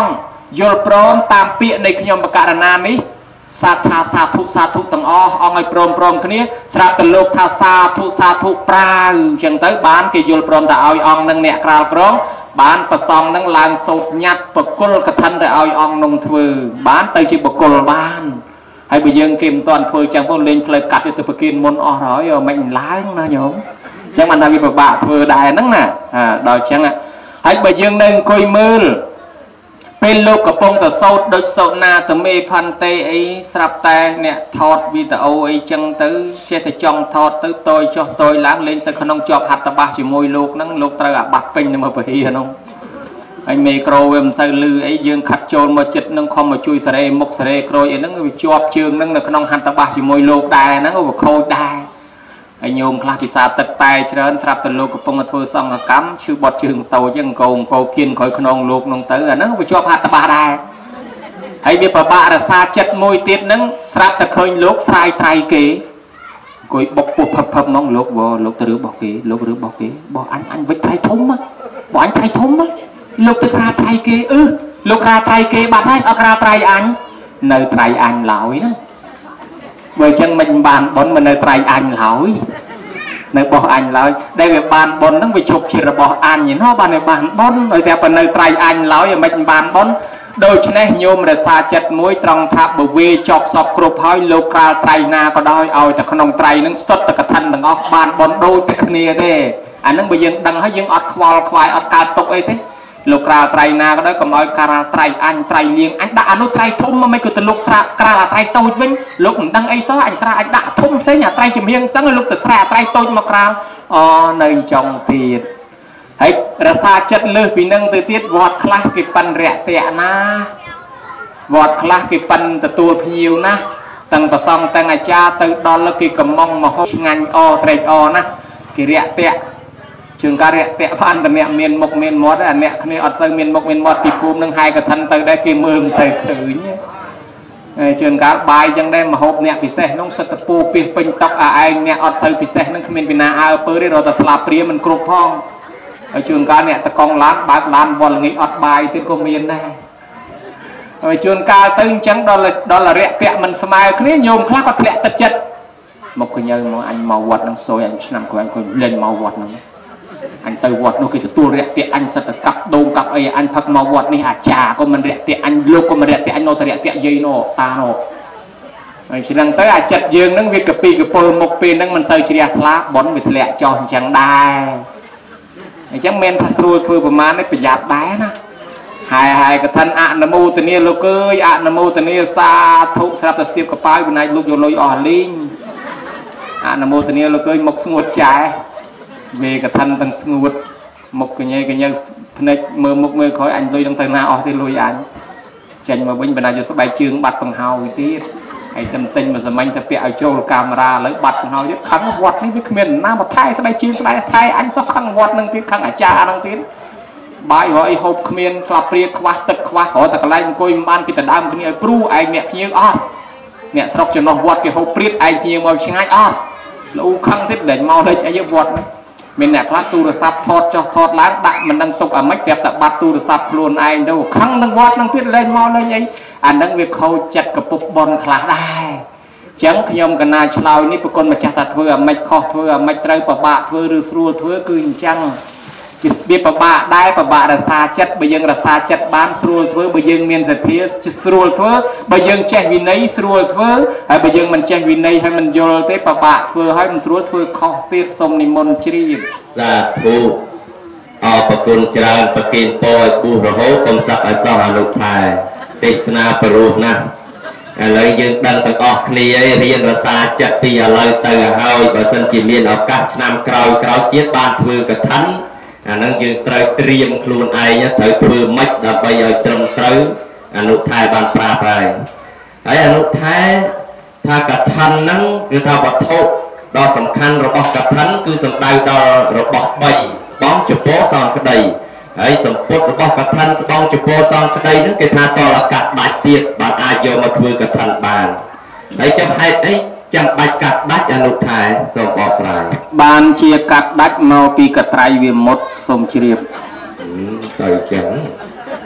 យល់ព្រមតាមពាក្យនៃខ្ញុំបកករណានេះសាថាសាធុទាំងអស់អង្គឲ្យព្រមគ្នាស្រាប់តែលោកថាសាធុប្រាវចឹងទៅបានគេយល់ព្រមតែឲ្យអង្គនឹងអ្នកក្រាលក្រងបានប្រសងនឹងឡើងសោតញ៉ាត់បកុលកឋិនទៅឲ្យអង្គនឹងធ្វើបានទៅជាបកុលបានហើយបើយើងគេមិនទាន់ធ្វើចឹងផងលេងផ្លូវកាត់ទៅប្រគិនមុនអស់ហើយមិនឡើងណាញោមចឹងបានថាវាពិបាកធ្វើដែរហ្នឹងណាដល់ចឹងហើយបើយើងនៅអង្គុយមើលពេលលោកកំពុងតែសោតដូចសោតណាតមេផាន់តេអីស្រាប់តែអ្នកថតវីដេអូអីចឹងទៅចេះតែចង់ថតទៅតយចុះតយឡើងលេងទៅក្នុងជាប់ហត្ថបាសជាមួយលោកហ្នឹងលោកត្រូវអាបាត់ពេញនៅមកពហិហ្នឹងហើយមេក្រូវាមិនសូវលឺអីយើងខាត់ចូលមកចិត្តនឹងខំមកជួយសេរីមុខសេរីក្រូចអីហ្នឹងវាជាប់ជើងហ្នឹងនៅក្នុងហត្ថបាសជាមួយលោកដែរហ្នឹងវាខូចដែរហើយញោមខ្លះពិសាទឹកតែច្រើនស្រាប់តែលោកកំពុងតែធ្វើសង្ឃកម្មឈឺបត់ជើងតូចហ្នឹងអង្គគៀនក្រោយខ្នងលោកហ្នឹងទៅអាហ្នឹងវាជាប់ហត្ថបាសដែរហើយវាប្របាក់រសាចិត្តមួយទៀតហ្នឹងស្រាប់តែឃើញលោកស្រាយត្រៃគេអង្គុយបុកពោះផឹបហ្មងលោកទៅរើរបស់គេលោករើរបស់គេបោះអញវិចត្រៃធំបោះអញត្រៃធំលោកទៅក្រាបត្រៃគេលោកក្រាបត្រៃគេបាត់ហើយអត់ក្រាបត្រៃអញនៅត្រៃអញឡើយហ្នឹងបើចឹងមិនបានបនមិននៅត្រៃអញឡើយនៅបោះអញឡើយដែលវាបានបនហ្នឹងវាជប់ជារបស់អញណោះបានវាបានបនដោយតែប៉ុណ្នៅត្រៃអញឡើយមិនបានបនដូច្នេះញោមរសាចិត្តមួយត្រង់ថាបើវាចប់សពគ្រប់ហើយលោកក្រាលត្រៃណាក៏ដោយឲ្យតែក្នុងត្រៃហ្នឹងសុទ្ធតែកឋិនទាំងអស់បានបនដូចតែគ្នាទេអាហ្នឹងបើយើងដឹងហើយយើងអត់ខ្វល់ខ្វាយអត់កើតទុកអីទេលោកក្រាលត្រៃណាក៏ដោយកុំឲ្យក្រាលត្រៃអញត្រៃលៀងអញដាក់អានោះត្រៃធំមិនក៏ទៅលោកស្រាក្រាលអាត្រៃតូចវិញលោកមិនដឹងអីសោះអញក្រាលអញដាក់ធំផ្សេងអាត្រៃជំហៀងសឹងលោកទៅស្រាអាត្រៃតូចមកក្រាលនៅចង់ទៀតហើយរសាចិត្តលើសពីនឹងទៅទៀតវត្តខ្លះគេប៉ិនរយៈណាវត្តខ្លះគេប៉ិនទទួលភ្ញៀវណាទាំងប្រសងទាំងអាចារ្យទៅដល់គេកំងមហូបឆ្ងាញ់ត្រេកណាគេរយៈជើងការរយៈបានតែអ្នកមានមុខមានមាត់អាអ្នកគ្នាអត់សូវមានមុខមានមាត់ពីភូមិនឹងហើយកឋិនទៅដែរគេមើលមិនសូវឃើញហើយជើងការបាយចឹងដែរមហូបអ្នកពិសេសនោះសិតតពូពីពេញតុកឯងអ្នកអត់ទៅពិសេសនឹងគ្មានពីណាអើពើទេរត់តែស្លាបព្រាមិនគ្រប់ផងហើយជួនកាលអ្នកតកង់ឡានបើកឡានវល់ល្ងាចអត់បាយទៀតក៏មានដែរហើយជួនកាលទៅអញ្ចឹងដល់រយៈមិនស្មើគ្នាញោមខ្លះក៏ធ្លាក់ទឹកចិត្តមកកញើមកអញមកវត្តនឹងសួយអញឆ្នាំក្រោយអង្គុយលេងមកវត្តនឹងអញទៅវត្តនោះគេទទួលរយៈអញសិតតែកាប់ដូងកាប់អីអញផឹកមកវត្តនេះអាចារ្យក៏មិនរយៈអញលោកក៏មិនរយៈអញនៅតែរយៈយាយនោះតានោះហើយឆ្នាំទៅអាចិត្តយើងនឹងវាកពីកពលមុខពេលហ្នឹងមិនសូវជ្រះថ្លាបនវាធ្លាក់ចោលអញ្ចឹងដែរអញ្ចឹងមិនថាស្រួលធ្វើប្រមាណនេះប្រយ័ត្នដែរណាហើយកឋិនអនុមោទនាលោកអើយអនុមោទនាសាធុស្រាប់តែស្ទាបកប៉ាវវិណាយលោកយកលុយអស់លីងអនុមោទនាលោកអើយមុខស្ងួតចែវេកឋិនទាំងស្ងួតមុខកញ៉េភ្នែកមើលមុខមើលក្រោយអញលុយនឹងទៅណាអស់ទេលុយអញចេញមកវិញបណ្ដាយកស្បែកជើងបាត់បង្ហើយទៀតហើយតែទិញមកសម្ាញ់ទៅពាក់ឲ្យចូលកាមេរ៉ាឥឡូវបាត់បង្ហើយទៀតខឹងវត្តនេះវាគ្មានណាមកថែស្បែកជើងស្បែកថែអញសោះខឹងវត្តនឹងទៀតខឹងអាចារ្យហ្នឹងទៀតបាយរយហូបគ្មានស្លាបព្រាខ្វះទឹកខ្វះរត់តែកន្លែងអង្គុយមិនបានគេទៅដើមគ្នាឲ្យព្រូឯងអ្នកភ្ញៀវអស់អ្នកស្រុកចំណោះវត្តគេហូបព្រាតឯងភ្ញៀវមកឆ្ងាយអស់លូខឹងទៀតដេញមកលេចអីវត្តមានអ្នកខ្លះទូរស័ព្ទថតចុះថតឡើងដាក់មិនដឹងទុកអាម៉េចប្រាប់តែបាត់ទូរស័ព្ទខ្លួនឯងទៅខឹងនឹងវត្តនឹងទៀតលេងមកលេងអីអានឹងវាខូចចិត្តកពុះបនខ្លះដែរអញ្ចឹងខ្ញុំកណាឆ្លើយនេះប្រគុណម្ចាស់ថាធ្វើអាម៉េចខុសធ្វើអាម៉េចត្រូវប្របាក់ធ្វើឬស្រួលធ្វើគឺអញ្ចឹងវាប្របាក់ដែរប្របាក់រសាចិត្តបើយើងរសាចិត្តបានស្រួលធ្វើបើយើងមានសទ្ធាស្រួលធ្វើបើយើងចេះវិន័យស្រួលធ្វើហើយបើយើងមិនចេះវិន័យហើយមិនយល់ទេប្របាក់ធ្វើហើយមិនស្រួលធ្វើខុសទៀតសូមនិមន្តជ្រាបសាធុអរប្រគុណច្រើនប្រគិនពរឲ្យគូរហូតកុំសាប់ឲ្យសោះអនុថែទេសនាបរោះណាស់ឥឡូវយើងដឹងទាំងអស់គ្នារៀនរសាចិត្តពីឥឡូវទៅហើយបើសិនជាមានឱកាសឆ្នាំក្រោយទៀតបានធ្វើកឋិនអានឹងយើងត្រូវត្រៀមខ្លួនឯងត្រូវធ្វើម៉េចដើម្បីឲ្យត្រឹមត្រូវអនុថែបានប្រាប់ហើយអនុថែថាកឋិនហ្នឹងគឺថាវត្ថុដ៏សំខាន់របស់កឋិនគឺសំដៅដល់របស់3ស្បង់ចពោសង្ក្តីហើយសម្ពុតរបស់កឋិនស្បង់ចពោសង្ក្តីហ្នឹងគេថាតលកាត់ដាច់ទៀតបានអាចយកមកធ្វើកឋិនបានហើយចាំហេតុអីចាំបាច់កាត់ដាច់អនុថែសូមបកស្រាយបានជាកាត់ដាច់មកពីកត្រៃវាមុតសូមជ្រាបទៅចឹង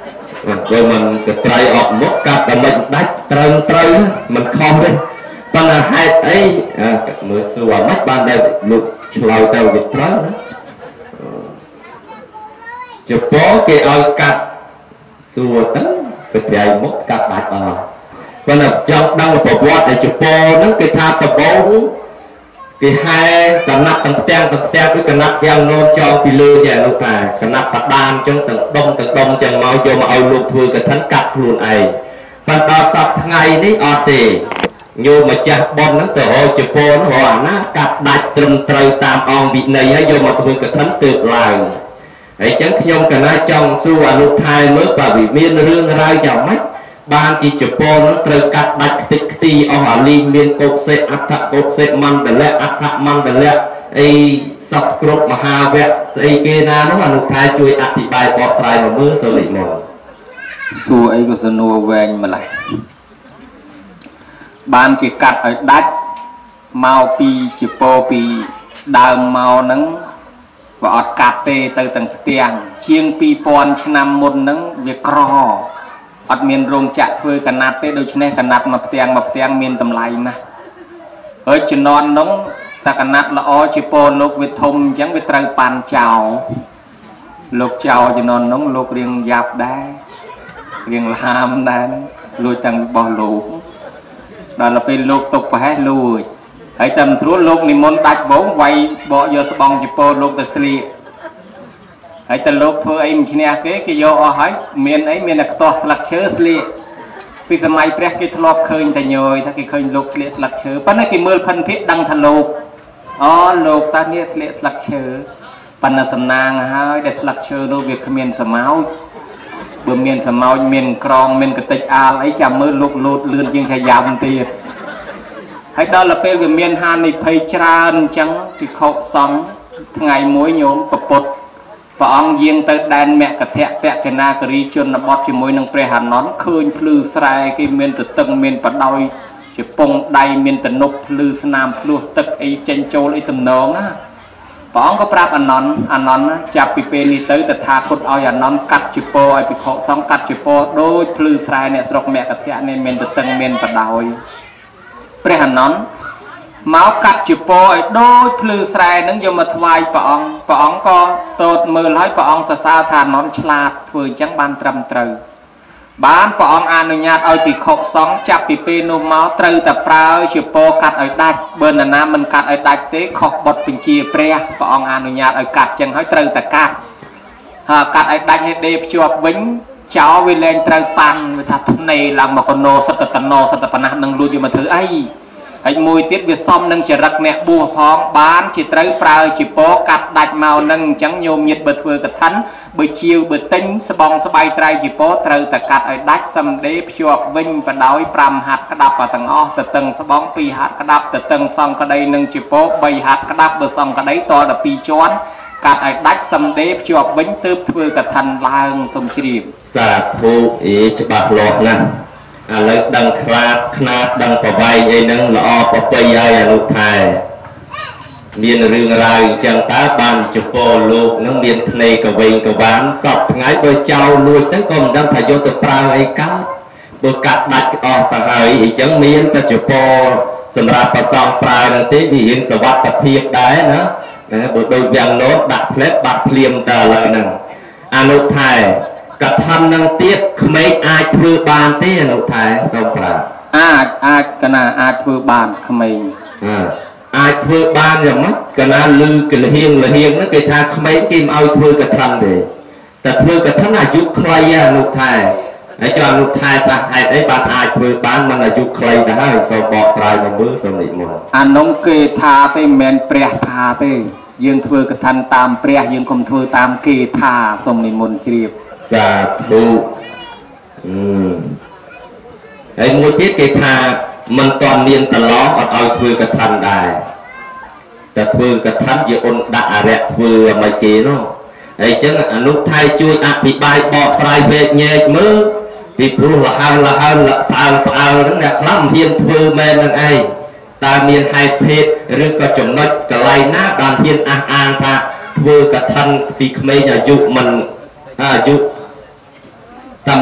rồi mình cái trai ọp mốt cặp là mình đách trâu mình không đấy còn là hai ấy mới xua mất ban đầu lục lâu đầu việc trâu đó chụp bó cái oi cặp xua tấn cái trai mốt cặp đách còn là trong đang là bộ quạt để chụp bó nó cái tha tập bó cái hai cái nắp tầng teng cái nắp yang nôn cho phi lư vậy lúc này cái nắp tập đan trong tầng đông chẳng mau vô mà ao lục vừa cái thánh cắt luôn ấy phần đào sập ngày đấy ở thì như mà chặt bom nó từ hồi chụp bò nó hòa nó cắt đạch trùm trời tam on bị này hay vô mà vừa cái thánh tuyệt lại ấy chẳng nhung cái này trong xu và lúc thay mới và bị miên rương ra dòng mắt ban chỉ chụp bò nó trời cắt đạch tích ti ở hòa ly miên cột xe áp thạch cột xe man để lẹ áp thạch man để lẹ ấy sập cột mà hà vẹt ấy kia na nó là lúc thay chui áp thì bài bọt xài mà mưa sờ lịnh mòn xua ấy có sân nua về mà lại ban chỉ cắt ở đách mau pi chỉ po pi đào mau nắng và ọt cà tê từ tầng tiền chiêng pi pon năm môn nắng việc cò ọt miền rồng chặt thuê cả nát tê đôi chân cả nát mà tiền miền tầm lại mà ở chân non nóng ta cả nát là o chỉ po lục việt thông chẳng việt trời pan chào lục chào chân non nóng lục riêng dạp đá riêng làm đá lùi tầng bò lũ đó là bên lục tục phải lùi hãy tầm xuống lục ni môn đạch bốn quay bỏ vô bong chỉ po lục từ xì hãy tầm lục thôi em chỉ nghe cái vô hỏi miền ấy miền là to lạc chớ xì vì giờ mai pre cái lọp khơi ta nhồi ta cái khơi lục xì lạc chớ bắt cái mưa phân phết đăng thành lục lục ta nghe xì lạc chớ pan là sầm nang hai để lạc chớ đâu việc miền sầm máu bờ miền sầm máu miền krong miền cái tịch a ấy chạm mưa lục lụt lươn chiên khai dầm tiền hãy đó là về miền Hàn này phải tràn trắng thì khâu sóng ngày mỗi nhóm bột và ông riêng tới đàn mẹ cả thẹn cái na cái ri chôn là bọt chỉ mỗi nông pre Hàn nón khơi phư sài cái miền từ tầng miền bắt đôi chỉ pong đầy miền từ nục phư nam phư tức ấy chân châu ấy tầm nón á và ông có prap anh nón chạp bị pe đi tới từ thà cột ao anh nón cắt chỉ po ai bị khâu sóng cắt chỉ po đôi phư sài này sọc mẹ cả thẹn nên miền từ tầng miền bắt đôi pre Hàn nón máu cắt chụp po đôi phư sài nâng vô mà thay bỏ ông có tốt mưa nói bỏ ông sao thà nón chlat vừa chẳng ban trầm trời bán bỏ ông ăn nhạt ơi bị khóc sóng chặt bị pe nôm máu trời tập ra chụp po cắt ở đạch bên là nam mình cắt ở đạch tế khóc bọt bình chia pre bỏ ông ăn nhạt ở cắt chẳng hỏi trời tập cắt cắt ở đạch hết đẹp chuột vĩnh cháu về lên trời pan người ta này làm mà con nô sắp tập pan nâng lui đi mà thứ ấy anh mùi tiết việc xong nâng chỉ rắc nẹ bùa phong bán chỉ tới prao chỉ bó cắt đạch màu nâng chẳng nhôm nhiệt bật vừa cật thánh bữa chiều bữa tính sẽ bong sẽ bay trai chỉ bó trời ta cắt ở đạch xâm đế chuột vinh và đói pram hạt cái đập vào tầng o từ tầng sẽ bóng pi hạt cái đập từ tầng xong cái đây nâng chỉ bó bay hạt cái đập bữa xong cái đấy to là pi chón cắt ở đạch xâm đế chuột vinh tướp vừa cật thành lang sông chìm sa thu ý cho bạc lọt nè lấy đằng khát đằng quả bay ấy nâng lọ quả bay ai lục thải miền rừng rài chẳng tá bàn chụp bò lục nâng miền này cả vinh cả bán sọc ngái bơi trâu nuôi tới còn đang phải vô tập prao ấy cá bữa cắt đặt ta hỏi chẳng miền ta chụp bò sầm rạp và xong prao đang tế bị hiện sở vật tập hiệp đấy nữa bữa đôi vàng nốt đặt lép bạc liềm tờ lại nè lục thải cả thân năng tiết mấy ai thưa bàn thế lục thải xong ra ai cái nào ai thưa bàn không mình ai thưa ban rồi mất cái nào lư cái là hiền nó cái thà mấy kim ai thưa cái thân để ta thưa cái thân là giúp clay lục thải để cho lục thải ta hay đấy bạn ai thưa ban mà là giúp clay đã hay sau bọt xài mà bước xong đi một nông kê tha tới men pre tha tới dương thưa cái thân tam pre dương không thưa tam kê tha xong đi một chiều sa thu ấy mua tiết cái thà mình toàn niên tờ ló ở ao thưa cái thành đài ta thưa cái thành chỉ ôn đã rẹt thưa mà kia nó ấy chứ lúc thay chui thì bài bọ sai về nhẹ mơ vì phu là hơn là tao nó đẹp lắm hiền thưa men đang ai ta miền hai phết rừng có chủng nói cái này ná đoàn hiền ta thưa cái thành vì mấy nhà dụ mình dụ ta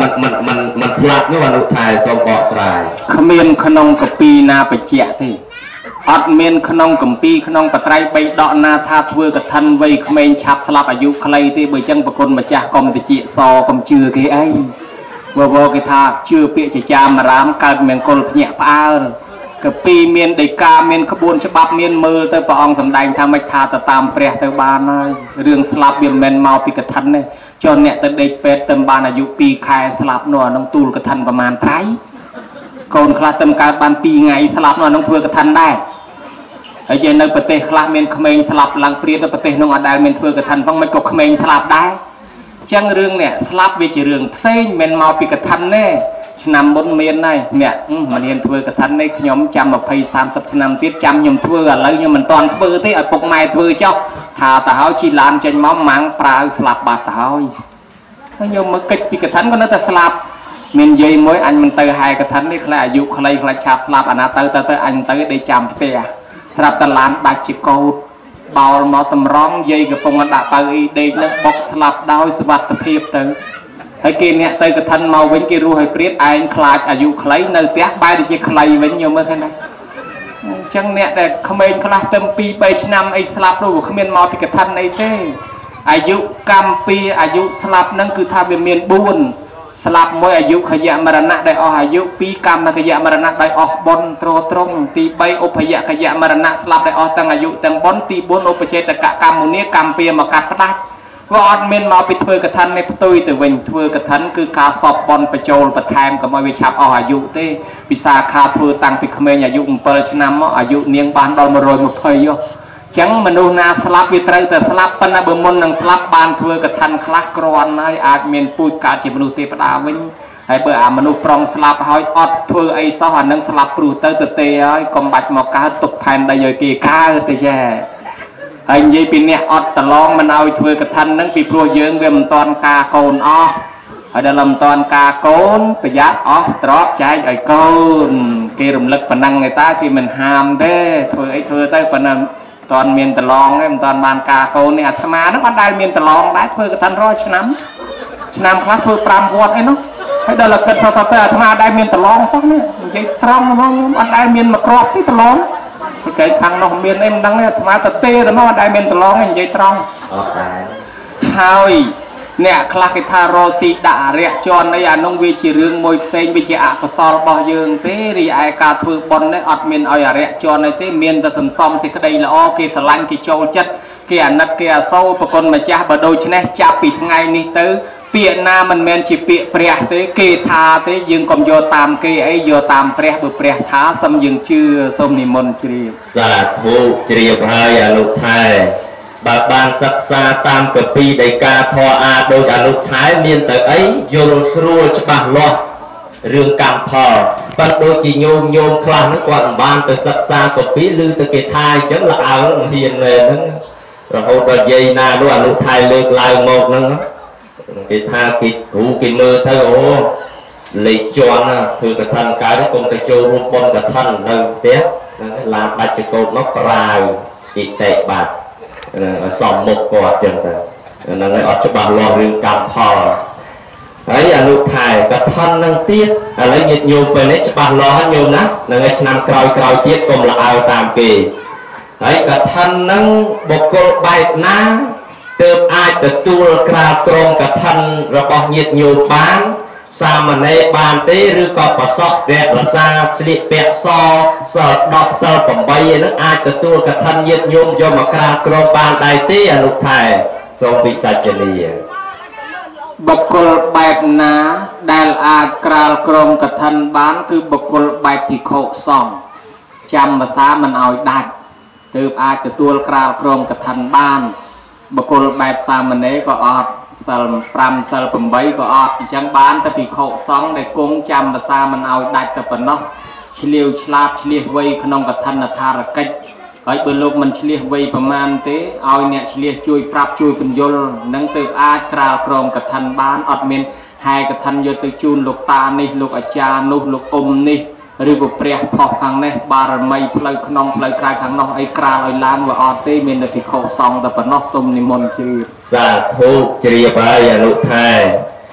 มันสลับนี่วันอุทัยสมบอกสายขมิ้นขนมกะปีนาไปเจียที่อัดเมียนขนมกัมปีขนมปะไตรใบดอกนาทาทเวกทันไว้ขมิ้นฉับสลับอายุใครที่ใบจังประกลมาจากกรมติจิซอกรมเชื่อกี่ไอ้วอกิทาเชื่อเปียจะจามารามการเมียนกลเนียป้ากะปีเมียนได้กาเมียนขบวนฉบับเมียนมือเตอปองสำแดงทำให้ทาตามเปรียเตอบานเลยเรื่องสลับเบียนเมนเมาปีกทันเนี่ยจนเนี่ยเตเด็กเป็ดเติมบานอายุปีคายสลับหน่วยน้องตูลกทันประมาณไตรโกนคลาเติมการบานปีไงสลับหน่วยน้องเพื่อกทันได้ไอ้เจนในประเทศคลาเมียนเขมรสลับหลังเปรียในประเทศน้องอดาเมียนเพื่อกทันต้องไม่กบเขมรสลับได้จังเรื่องเนี่ยสลับวิจิเรื่องเส้นเมียนเมาปีกทันเนี่ยนำบนเมียนในเนี่ยมันเรียนเพื่อกทันในขยมจำมาพยายามกับนำติดจำยมเพื่อแล้วยมมันตอนเพื่อที่ไอ้ปกไม้เพื่อเจ้าทาตาเขาชีลานจันม้อมมังปลาสลับบาดตาเขายมมาเกิดปีกทันก็น่าจะสลับเมียนยัยมวยอันมันเตยหายกทันนี่ใครอายุใครชาบสลับอันนั้นเตยอันเตยได้จำเปียสลับตลาดบาดจิโกเบาหมอตำร้องยัยกับปงอันดาเตยได้นักบอกสลับดาวสวัสดิ์เพียบเตยให้กินเนี่ยเตยกทันเมาเว้นกิรู้ให้เปรียบไอ้คลาดอายุใครเนื้อเตี้ยใบได้จะใครเว้นอยู่เมื่อไงนะจังเนี่ยแต่ขมิ้นคลาเติมปีไปชนำไอ้สลับรู้ขมิ้นเมาปีกทันไอ้เต้อายุกรรมปีอายุสลับนั่นคือทาเบียนเมียนบุญสลับมวยอายุขยะมรณะได้ออายุปีกรรมขยะมรณะได้ออกบนตรงตีใบอุปยะขยะมรณะสลับได้ออกตั้งอายุตั้งบนตีบนอุปเชตกะกรรมมุนีกรรมเปียมากัดพลัดว่าอดเมนมาไปเถื่อกระทันในตุยแต่เวงเถื่อกระทันคือการสอบบอลประโจลประแทมกับมาวิชาออายุเต้วิสาขาเถื่อตั้งปีเขมรอายุเปิดชนะมอายุเนียงบานดอลมาโรยมาเพยโยจังมนุษย์นาสลับวิตรแต่สลับปนบุมนนังสลับบานเถื่อกระทันคลักกรอนในอาจเมียนปุยกาจิมนุษย์เทปดาวิญให้เปิดมนุษย์ปรองสลับหอยอดเถื่อไอสหันนังสลับปลูเตอร์เตยกอมบัดหมอกาตกแผ่นได้ยกีกาเตยแย่ไอ้ยี่ปีเนี่ยอดตะลองมันเอาเถื่อกระทันนังปีพลัวเยื้องเวมตอนกาโกนอ้อไอ้เดลมตอนกาโกนประหยัดอ้อตรอกใจไอ้โกนเกลมลึกปนังไอ้ตาที่มันหามเด้เถื่อไอ้เถื่อเต้ปนังตอนเมียนตะลองไอ้ตอนบานกาโกนเนี่ยธรรมานักบันไดเมียนตะลองได้เถื่อกระทันร้อยชนะคลาสเถื่อปรามวอดไอ้เนาะให้เดลเกิดพอธรรมาได้เมียนตะลองสักเนี่ยยังตรองมั้งบันไดเมียนมากรอบที่ตะลองไก่ทางนอกเมียนเอ็มดังเนี่ยมาตะเต้แล้วมาได้เมียนตะลองไอ้ยัยตรองหายเนี่ยคลากิทาโรสีด่าเรียจอนในอันนงวิจิเรื่องมวยเซนวิจิอาคสอลบอยืงเตรีไอกาถือบอลในอัดเมียนเอาอย่าเรียจอนในเตเมียนแต่สันซอมสิกระไดละอ้อกีสลันกีโจจัดกีอันนัดกีอาโซ่ประกนมาจ้าบดโดยชนะจับปิดไงนี่เตเปียนามันเมนจิเปียเปรียเตเกทาเตยึงกอมโยตามเกไอโยตามเปรียบุเปรียท้าสมยึงชื่อสมนิมนต์จรีสาธุจรีพายาลุไทยบาบานศักษาตามกับปีได้กาทออาโดยอาลุไทยเมียนแต่ไอโยรสรัวฉบับล้อเรื่องกรรมพอปัดโดยจีโยมคลางนักกว่าบานแต่ศักษากับปีลือตะเกียทายจังละเอาเฮียนเลยนั่งเราเอาแต่ยัยนาด้วยอาลุไทยเลิกลายหมกนั่งกิท่ากิหูกิมือเธอโอ้เลยจวนนะคือกระทันกายที่กรมตะโจรูปบนกระทันเดินเตี้ยลาบัดจะโกนกปลายอีกเตะบาดสอมหมกกอดจนแต่นั่นเลยอดจะบาดรอเรื่องกรรมพอไอ้อนุถ่ายกระทันนั่งเตี้ยอะไรเงียบโยมไปเนี่ยจะบาดรอให้โยมนะนั่งไอ้นำกลอยเตี้ยกรมละเอาตามปีไอ้กระทันนั่งบกกลใบน้าเติมอาจจะตัวกราบตรงกับท่านระบอบเงียบโยบานสามในบานเตหรือก็ประสอบแรกละซาสลิเปียซอสอดดอกสอดผมใบนั้นอาจจะตัวกับท่านเงียบโยมโยมกราบตรงบานได้เตอนุไทยทรงปิสัจลีบุคคลแบบนาได้อาจกราบตรงกับท่านบ้านคือบุคคลแบบพิโคซองจำภาษามันเอาได้เติมอาจจะตัวกราบตรงกับท่านบ้านบุคคลแบบสามเณรก็อดสลปรำสลปมใบก็อดจังบ้านแต่ปีโคซองในกงจำภาษามันเอาได้แต่ปนเนาะเฉลียวฉลาบเฉลียวไว้ขนมกับท่านนาธารกิจไอ้เบลลูกมันเฉลียวไว้ประมาณเตะเอาเนี่ยเฉลียวช่วยปรับช่วยเป็นยลนั่งเติมอาจกราบตรงกับท่านบ้านอดเมนให้กับท่านโยติจูนลูกตานี่ลูกอาจารย์ลูกอมนี่หรือบุเปรียพอครั้งนี้บารมีเพลย์ขนมเพลย์กลายครั้งนอกไอ้กราลอยล้านว่าออเต้เมนติโคซองแต่ปนอกสมนิมนต์ชื่อสาธุจริยบายาลุไทย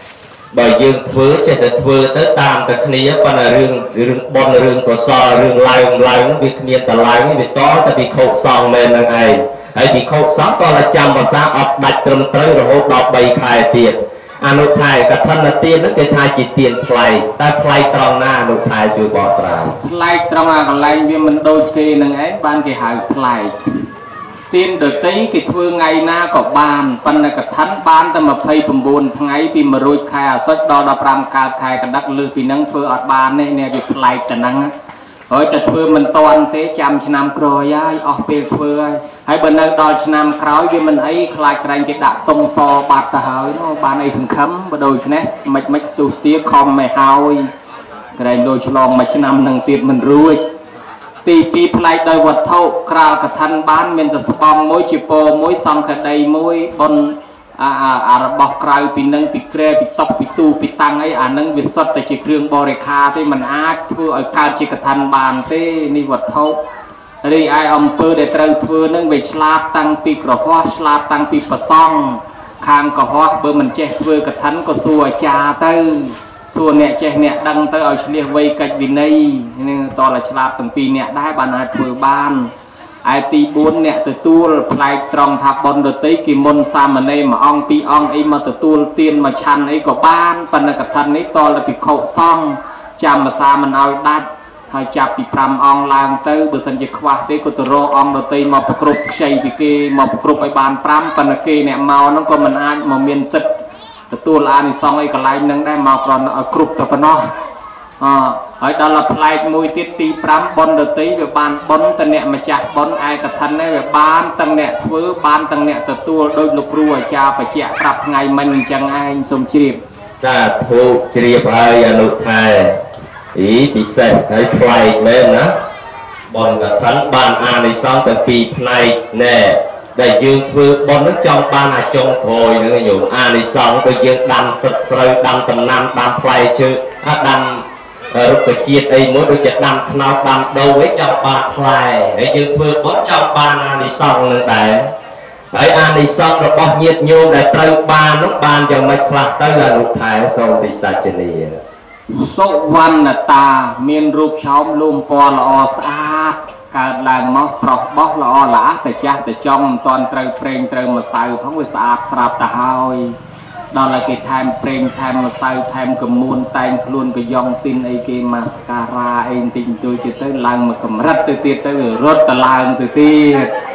bởi dương thưa cho tới thưa tới tam tới kia còn là rừng bon rừng của so rừng lai việc miền tây lai việc to tại vì khâu song men là ngày hay vì khâu song còn là chăm và sáng ập đặt trầm tới rồi hộp đọc bày khai tiền nụ thai cả thân là tiền nó cái thai chỉ tiền play ta play tròn na nụ thai chưa bỏ sài play tròn na còn lại vì mình đôi khi nâng ấy ban cái hại play tiền được tí cái thưa ngày na có bàn phần là cả thân ban ta mà phay phẩm buồn ngày thì mà rồi khai xuất đo đập ram ca khai cả đắc lư thì nâng thưa ở bàn này nè bị play cả năng rồi cả thưa mình toàn thế chăm năm rồi ai ở bên thưa hay bên nơi đo năm khói vì mình ấy khai cái cái đặt tông so bát ta hỏi nó bàn này sừng khấm bắt đầu chứ nè mạch tu tiết com mày hao cái này đôi cho lòng mạch năm nâng tiền mình ruồiตีปีพลายโดยวัดเท่ากราวกระทันบ้านเมียนจะสปองมวยจิโปมวยซองกระไดมวยบนบอกกราวปีนึงปีเกรปีตบปีตูปีตังไอ้นึงวิสุทธ์แต่จีเครื่องบริคาที่มันอาจเพื่อการจีกระทันบ้านที่นี่วัดเท่ารีไออมเปอร์เดตร์เพื่อนึงไปฉลาดตั้งปีกระหัวฉลาดตั้งปีประซองคางกระหัวเบอร์มันเจ็บเพื่อกระทันก็สัวจ่าเต้ส่วนเนี่ยเจเนี่ยดังเตอเอาเฉลี่ยไว้กัดวินัยนี่ตอนละฉลาดตั้งปีเนี่ยได้บรรณาเพื่อบ้านไอตีบุญเนี่ยตัวตู้พลายตรองทับบอลโดยตีกิมนซามมันในมาอองปีอองไอมาตัวตู้เตียนมาชันไอกับบ้านปันกับทันไอตอนละปีโคซ่องจำมาซามันเอาดัดให้จับปีพรำอองลางเตอเบอร์สัญญาควาตีกุตโรอองโดยตีมาประกรุบชัยปีเกมาประกรุบไอบานพรำปันเกเนี่ยเมาน้องก็มันอาจมาเมียนสิตัวลานิซองไอ้กระไรนั่งได้มาก่อนกรุบตัวปนไอ้ดอลลาร์พลายมวยติดตีพรำบอลเดตีแบบบานบอลตั้งเนี่ยมาจากบอลไอ้กระทันได้แบบบานตั้งเนี่ยฟื้นบานตั้งเนี่ยตัวโดยลูกรัวจะไปเจาะปรับไงมันจังไอ้สมชีพสาธุเชียบไอ้อนุไทยอีพิเศษไอ้พลายเล่นนะบอลกระทันบานอานิซองแต่ปีพลายแน่ได้ยืนฟื้นบนนึกจองปานจงโอยนึกอยู่นิสองก็ยืนดันสึกเสยดันตำนานดันไฟชื่อดันรุกเจียดไอ้มดโดยจะดันขนาวดันโดไว้จองปานไฟไอ้ยืนฟื้นบนจองปานนิสองนึกแต่ไอ้นิสองเราบอกเงียบโยมได้เติมบานนุบานจะไม่คลาดเติมลูกไทยทรงติสัจเนียสุวรรณตาเมียนรูปช้อมลุ่มปอละอสะอาดการล้างมอสตรอกบอกละอหลาแต่จ้าแต่จอมตอนเตรเปรงเตรมาใส่เพราะว่าสะอาดสราบตาหอยดอลลาร์กิแทมเปรงแทมมาใส่แทมกมูลแตงคลุนก็ยองตินไอเกมาสการาเองติงตัวจะเต้นล้างมากำรัดตัวเตี้ยเต้นรถตะลางตัวเตี้ย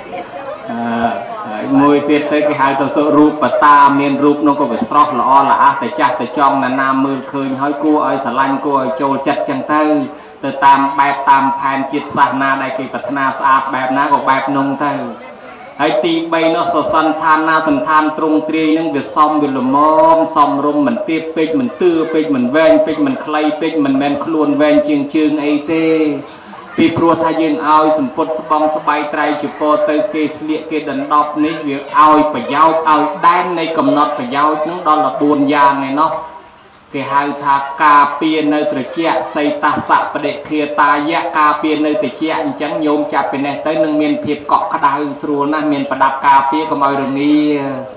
มวยเตี้ยเต้นก็หายตัวโซรูปปตาเมียนรูปน้องก็ไปสรอกละอหลาแต่จ้าแต่จอมนามือเคยห้อยกู้ไอสลันกู้ไอโจจัดจังเต้ตามแบบตามแผนจิตศาสนาได้คือพัฒนาสะอาดแบบนั้นก็แบบนงเท่าไอตีใบนอสสันทานนาสันทานตรงตรีนึงเดือดซอมเดือดละมอมซอมรมเหมือนเตี้ยเป็ดเหมือนตื้อเป็ดเหมือนแวนเป็ดเหมือนใครเป็ดเหมือนแมนคลวนแวนเชียงไอเต้ปีพรัวทายืนเอาสมปดสบองสบายใจจุปเตอเกสเลียเกดันดอบนี้เวียเอาไปยาวเอาด้านในกำหนดไปยาวนึงดอลละบุญยางไงเนาะcái hai thà cà phê nơi từ chè xây ta sạประเดเคลียตายะกาเปียnơi từ chèจังโยมจับเป็นเต้ยนึงเมียนเพียบเกาะกระดาษส่วนนั้นเมียนประดับกาเปียก็มาเรื่องนี้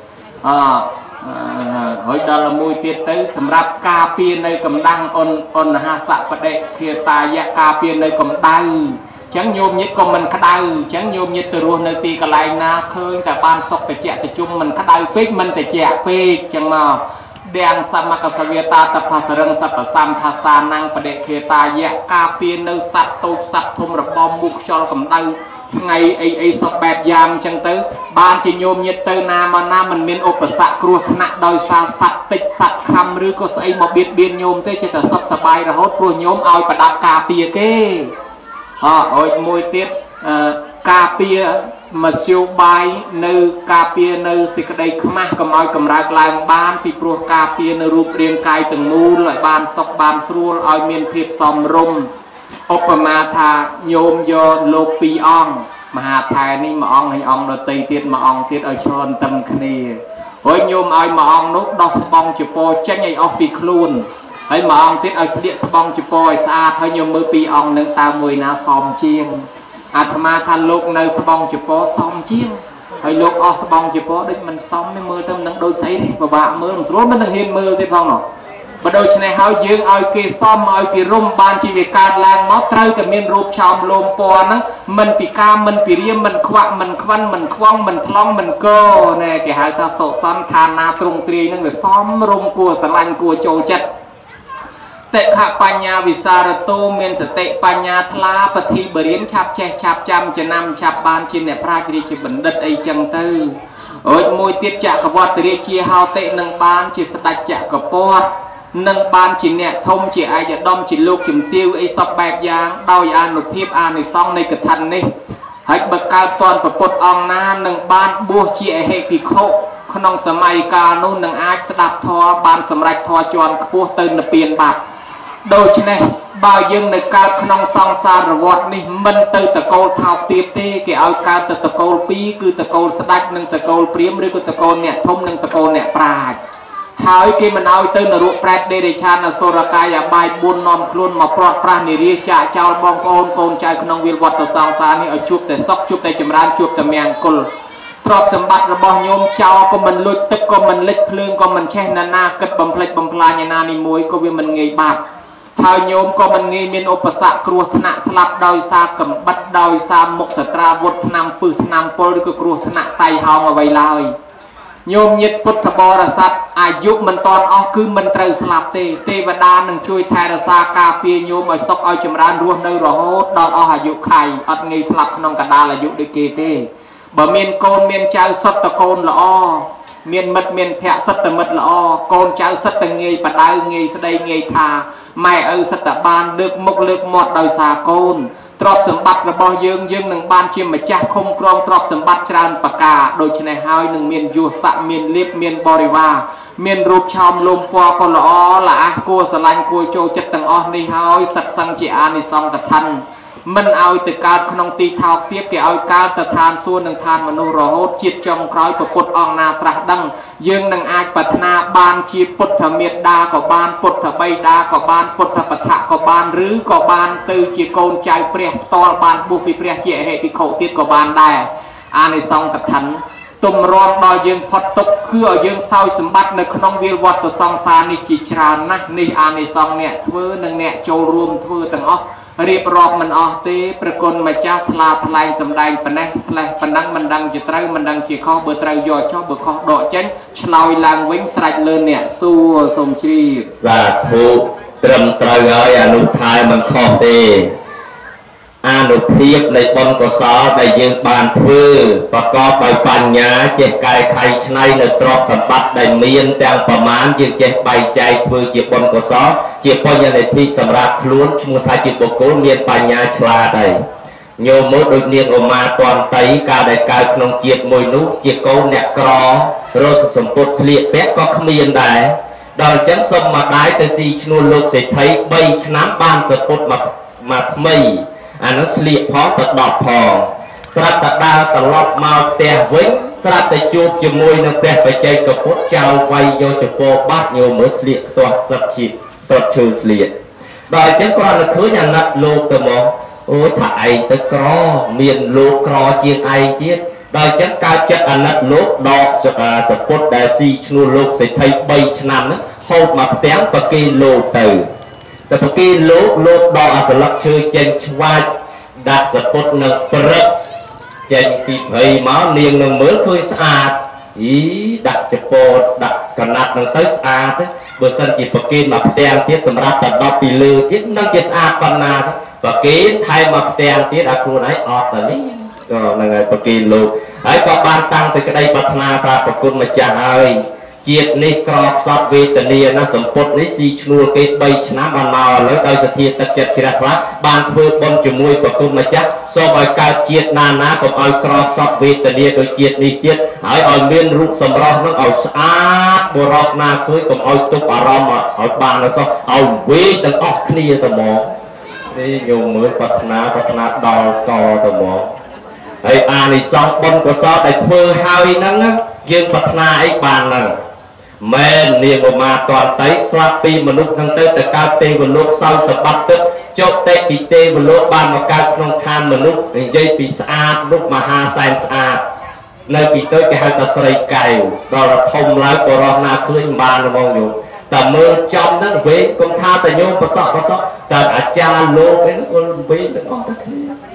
เฮ้ยดอลลาร์มวยเตี้ยเต้ยสำหรับกาเปียในกำดังอนหาสะประเดเคลียตายะกาเปียในกำดังจังโยมยึดก็มันกระดาษจังโยมยึดตัวรัวในตีกระไรนาเคยแต่บ้านศกแต่แจแต่จุ่มมันกระดาษเป๊กมันแต่แจเป๊กจังมาเดียงสัมมากัสเวตาตพัสรังสัพสัมภาษานังประเดเคตายะกาเปียนสัตตุสัตทุมระบอมบุกชอลกำดังไงไอสอบแบบยามจังเตอบ้านจิโยมยึดเตอนามานามันมีอุปสรรคครัวขณะโดยซาสัตติดสัตคำหรือก็ใส่มาเบียดเบียนโยมเตอจะแต่สบายระหดครัวโยมเอาประดับกาเปียเก้โอ้ยมวยเตี้ยกาเปียมาเชียวใบในกาเปียในสิกระไดขมากำเอากำไรกลางบ้านปีปลัวกาเปียในรูปเรียงกายตึงมูลลอยบานซอกบานสรูลเอาเมียนเพียบซอมรมอุปมาธาโยมโยโลปีอองมหาไทยนี่มาอองให้อองโดยตีเตียนมาอองเตียนเอาชนตำคณีโอ้ยโยมเอามาอองนุกดอกสปองจุโปเจ้าใหญ่ออกปีคลูนให้มาอองเตียนเอาเดียสปองจุโปสะอาดให้โยมมือปีอองนึงตามวยนาซอมเชียงอาตมาทันโลกในสบองจุโปซอมเชียงให้โลกออกสบองจุโปได้มันซอมในมือตั้งนั่งโดนใส่บ่บ่มือมันรู้มันตั้งเห็นมือที่พ้องหรอបើដូច្នេះហើយយើងឲ្យគេសមឲ្យគេរុំបានជាវាកើតឡើងមកត្រូវតែមានរូបឆោមលោមពណ៌ហ្នឹងមិនពិការមិនពិរាមមិនខ្វាក់មិនខ្វិនមិនខ្វងមិនថ្លង់មិនកោណែគេហៅថាសុសន្តានណាទ្រង់ទ្រាយហ្នឹងវាសមរុំគួរស្រឡាញ់គួរចូលចិត្តតិខបញ្ញាវិសារតោមានសតិបញ្ញាថ្លាបធិបរិញ្ញឆាប់ចេះឆាប់ចាំចំណាំឆាប់បានជាអ្នកប្រាជ្ញរាជាបណ្ឌិតអីចឹងទៅរួចមួយទៀតចក្រវត្តិរាជាហោតិនឹងបានជាស្ដេចចក្រពត្តិនឹងបានជាអ្នកធំជាឯកឧត្តមជាលោកជំទាវអីសពបែបយ៉ាងដោយអានុភាពអានិសង្សនៃកថានេះហើយបើកើតតនប្រពុតអង្គណានឹងបានបួសជាអហិភិក្ខុក្នុងសម័យកាលនោះនឹងអាចស្ដាប់ធម៌បានសម្រេចធម៌ជាន់ខ្ពស់ទៅនិព្វានបាត់ដូច្នេះបើយើងនៅកើតក្នុងសង្សារវដ្តនេះមិនទៅតកូលថោកទាបទេគេឲ្យកើតទៅតកូល2គឺតកូលស្ដេចនិងតកូលព្រាហ្មណ៍ឬក៏តកូលអ្នកធំនិងតកូលអ្នកប្រាជ្ញហើយគេមិនឲ្យទៅនរកប្រែតដេរេឆានអសុរកាយអបាយ4នាំខ្លួនមកប្រត់ប្រាស់នារីចាក់ចោលបងប្អូនកូនចៅក្នុងវិលវត្តសង្សារនេះឲ្យជួបតែសុខជួបតែចម្រើនជួបតែមង្គលទ្រព្យសម្បត្តិរបស់ញោមចោលក៏មិនលួចទឹកក៏មិនលិចភ្លើងក៏មិនឆេះណានាគិតបំផ្លិចបំផ្លាញឯណានេះមួយក៏វាមិនងាយបាត់ហើយញោមក៏មិនងាយមានឧបសគ្គគ្រោះថ្នាក់ស្លាប់ដោយសារកំបិតដោយសារមុខសត្រាវុធថ្នាំពឹសថ្នាំពុលឬក៏គ្រោះថ្នាក់តៃហោងអ្វីឡើយញោមញាតិពុទ្ធបរិស័ទអាយុមិនតាន់អស់គឺមិនត្រូវស្លាប់ទេទេវតានឹងជួយថែរក្សាការពារញោមឲ្យសុខឲ្យចម្រើនរស់នៅរហូតដល់អស់អាយុខៃអត់ងាយស្លាប់ក្នុងកណ្ដាលអាយុដូចគេទេបើមានកូនមានចៅសុទ្ធតែកូនល្អមានមិត្តមានភ័ក្រសុទ្ធតែមិត្តល្អកូនចៅសុទ្ធតែងាយបដៅងាយស្ដីងាយថាម៉ែឪសុទ្ធតែបានលើកមុខលើកមាត់ដោយសារកូនទ្រព្យសម្បត្តិរបស់យើងនឹងបានជាម្ចាស់ឃុំក្រងទ្រព្យសម្បត្តិច្រើនប្រការដូច្នេះហើយនឹងមានយសស័ក្តិមានលៀបមានបរិវារមានរូបឆោមលោមពណ៌ក៏ល្អល្អះគួរស្រឡាញ់គួរចូលចិត្តទាំងអស់នេះហើយសិតសឹងជាអានិសង្សកថាមិនឲ្យទៅកើតក្នុងទីថោកទាបគេឲ្យកើតទៅឋានសួគ៌និងឋានមនុស្សរហូតជាតិចុងក្រោយពុទ្ធអង្គណាត្រាស់ដឹងយើងនឹងអាចប្រាថ្នាបានជាពុទ្ធមេត្តាក៏បានពុទ្ធបិតាក៏បានពុទ្ធបដ្ឋក៏បានឬក៏បានទៅជាកូនចៅព្រះផ្ទាល់បានបួសពីព្រះជាអហិភិក្ខុទៀតក៏បានដែរអានិសង្សកថាទំរាំដល់យើងផុតទុក្ខគឺឲ្យយើងសោយសម្បត្តិនៅក្នុងវាលវត្តសង្សារនេះជាច្រើនណាស់នេះអានិសង្សអ្នកធ្វើនិងអ្នកចូលរួមធ្វើទាំងអស់រៀបរាប់មិនអស់ទេប្រគុណម្ចាស់ថ្លាថ្លែងសម្ដែងប៉ុណ្ណេះស្លេះប៉ុណ្ណឹងមិនដឹងជាត្រូវមិនដឹងជាខុសបើត្រូវយកចុះបើខុសដកចេញឆ្លើយឡើងវិញស្រេចលើអ្នកសួរសូមជ្រាបសាធុត្រឹមត្រូវហើយអនុថែមិនខុសទេអានុភាពនៃបុណ្យកុសលដែលយើងបានធ្វើប្រកបដោយបញ្ញាចេះកែខៃឆ្នៃនៅទ្រព្យសម្បត្តិដែលមានទាំងប្រមាណយើងចេះបែងចែកធ្វើជាបុណ្យកុសលជាបញ្ញនិធិសម្រាប់ខ្លួនឈ្មោះថាជាបុគ្គលមានបញ្ញាឆ្លាតហើយញោមមើលដូចនាងឧមាតន្តីកាលដែលកើតក្នុងជាតិមួយនោះជាកូនអ្នកក្ររស់សម្ពុតស្លៀកពាក់ក៏គ្មានដែរដល់អញ្ចឹងសុំម្ដាយទៅស៊ីឈ្នួលលោកសេដ្ឋី3ឆ្នាំបានសម្ពុតមកថ្មីអានោះស្លៀកផងទៅ10ផងស្រាប់តែដើរត្រឡប់មកផ្ទះវិញស្រាប់តែជួបជាមួយនឹងព្រះបច្ចេកពុទ្ធចៅវាយយកចពោបាត់ញោមមើលស្លៀកខ្ទាស់សឹកជីស្រុតឈើស្លៀកដល់អញ្ចឹងគ្រាន់តែឃើញអាណិតលោកទៅមកអូថាឯងទៅក្រមានលោកក្រជាងឯងទៀតដល់អញ្ចឹងកើតចិត្តអាណិតលោកដកសពុទ្ធដែលស៊ីឈ្នួលលោកសេដ្ឋី3ឆ្នាំហ្នឹងហូបមកផ្ទាំងប្រគេនលោកទៅតែប្រគេនលោកដកអាសន្លឹកឈើចេញឆ្វាច់ដាក់សពុទ្ធនឹងព្រឹកចេញពីព្រៃមកនាងនឹងមើលឃើញស្អាតដាក់ចពោតដាក់កណាត់នឹងទៅស្អាតបើសិនជាប្រគេនមកផ្ទាំងទៀតសម្រាប់តែ10ពីលើទៀតនឹងជាស្អាតប៉ុណ្ណាទេប្រគេនថែមមកផ្ទាំងទៀតឲ្យខ្លួនឯងអត់ទៅនេះក៏នឹងឲ្យប្រគេនលោកហើយក៏បានតាំងសេចក្តីប្រាថ្នាថាប្រគុណម្ចាស់ហើយជាតិនេះក្រខ្សត់វេទនាណាសម្ពុតនេះស៊ីឈ្នួលគេ3ឆ្នាំបានមកឥឡូវដោយសទ្ធាទឹកចិត្តជ្រះថ្លាបានធ្វើបុណ្យជាមួយប្រគុណម្ចាស់សូមឲ្យកើតជាតិណាកុំឲ្យក្រខ្សត់វេទនាដូចជាតិនេះទៀតហើយឲ្យមានរូបសម្រស់នឹងឲ្យស្អាតបរិសុទ្ធណាឃើញកុំឲ្យទុកអារម្មណ៍ឲ្យបានអសោះឲ្យវេទាំងអស់គ្នាទៅមកនេះញោមមើលប្រាថ្នាដល់កទៅមកហើយអានិសង្សបុណ្យកុសលដែលធ្វើហើយហ្នឹងយើងប្រាថ្នាអីបានហ្នឹងមែននាងឧមាតន្តីស្លាប់ពីមនុស្សហ្នឹងទៅកើតទេវលោកសោយសម្បត្តិទឹកចុះតេពីទេវលោកបានមកកើតក្នុងឋានមនុស្សនិយាយពីស្អាតរូបមហាសែនស្អាតនៅពីទៅគេហៅថាស្រីកែវដល់ធំឡើងបរោះណាឃើញបានហ្មងយោแต่มือจำนั่นเว้ยกงท่าแต่โยมประสอบแต่อาจารย์โลกเป็นคนเว้ยเป็นออกตะเคียน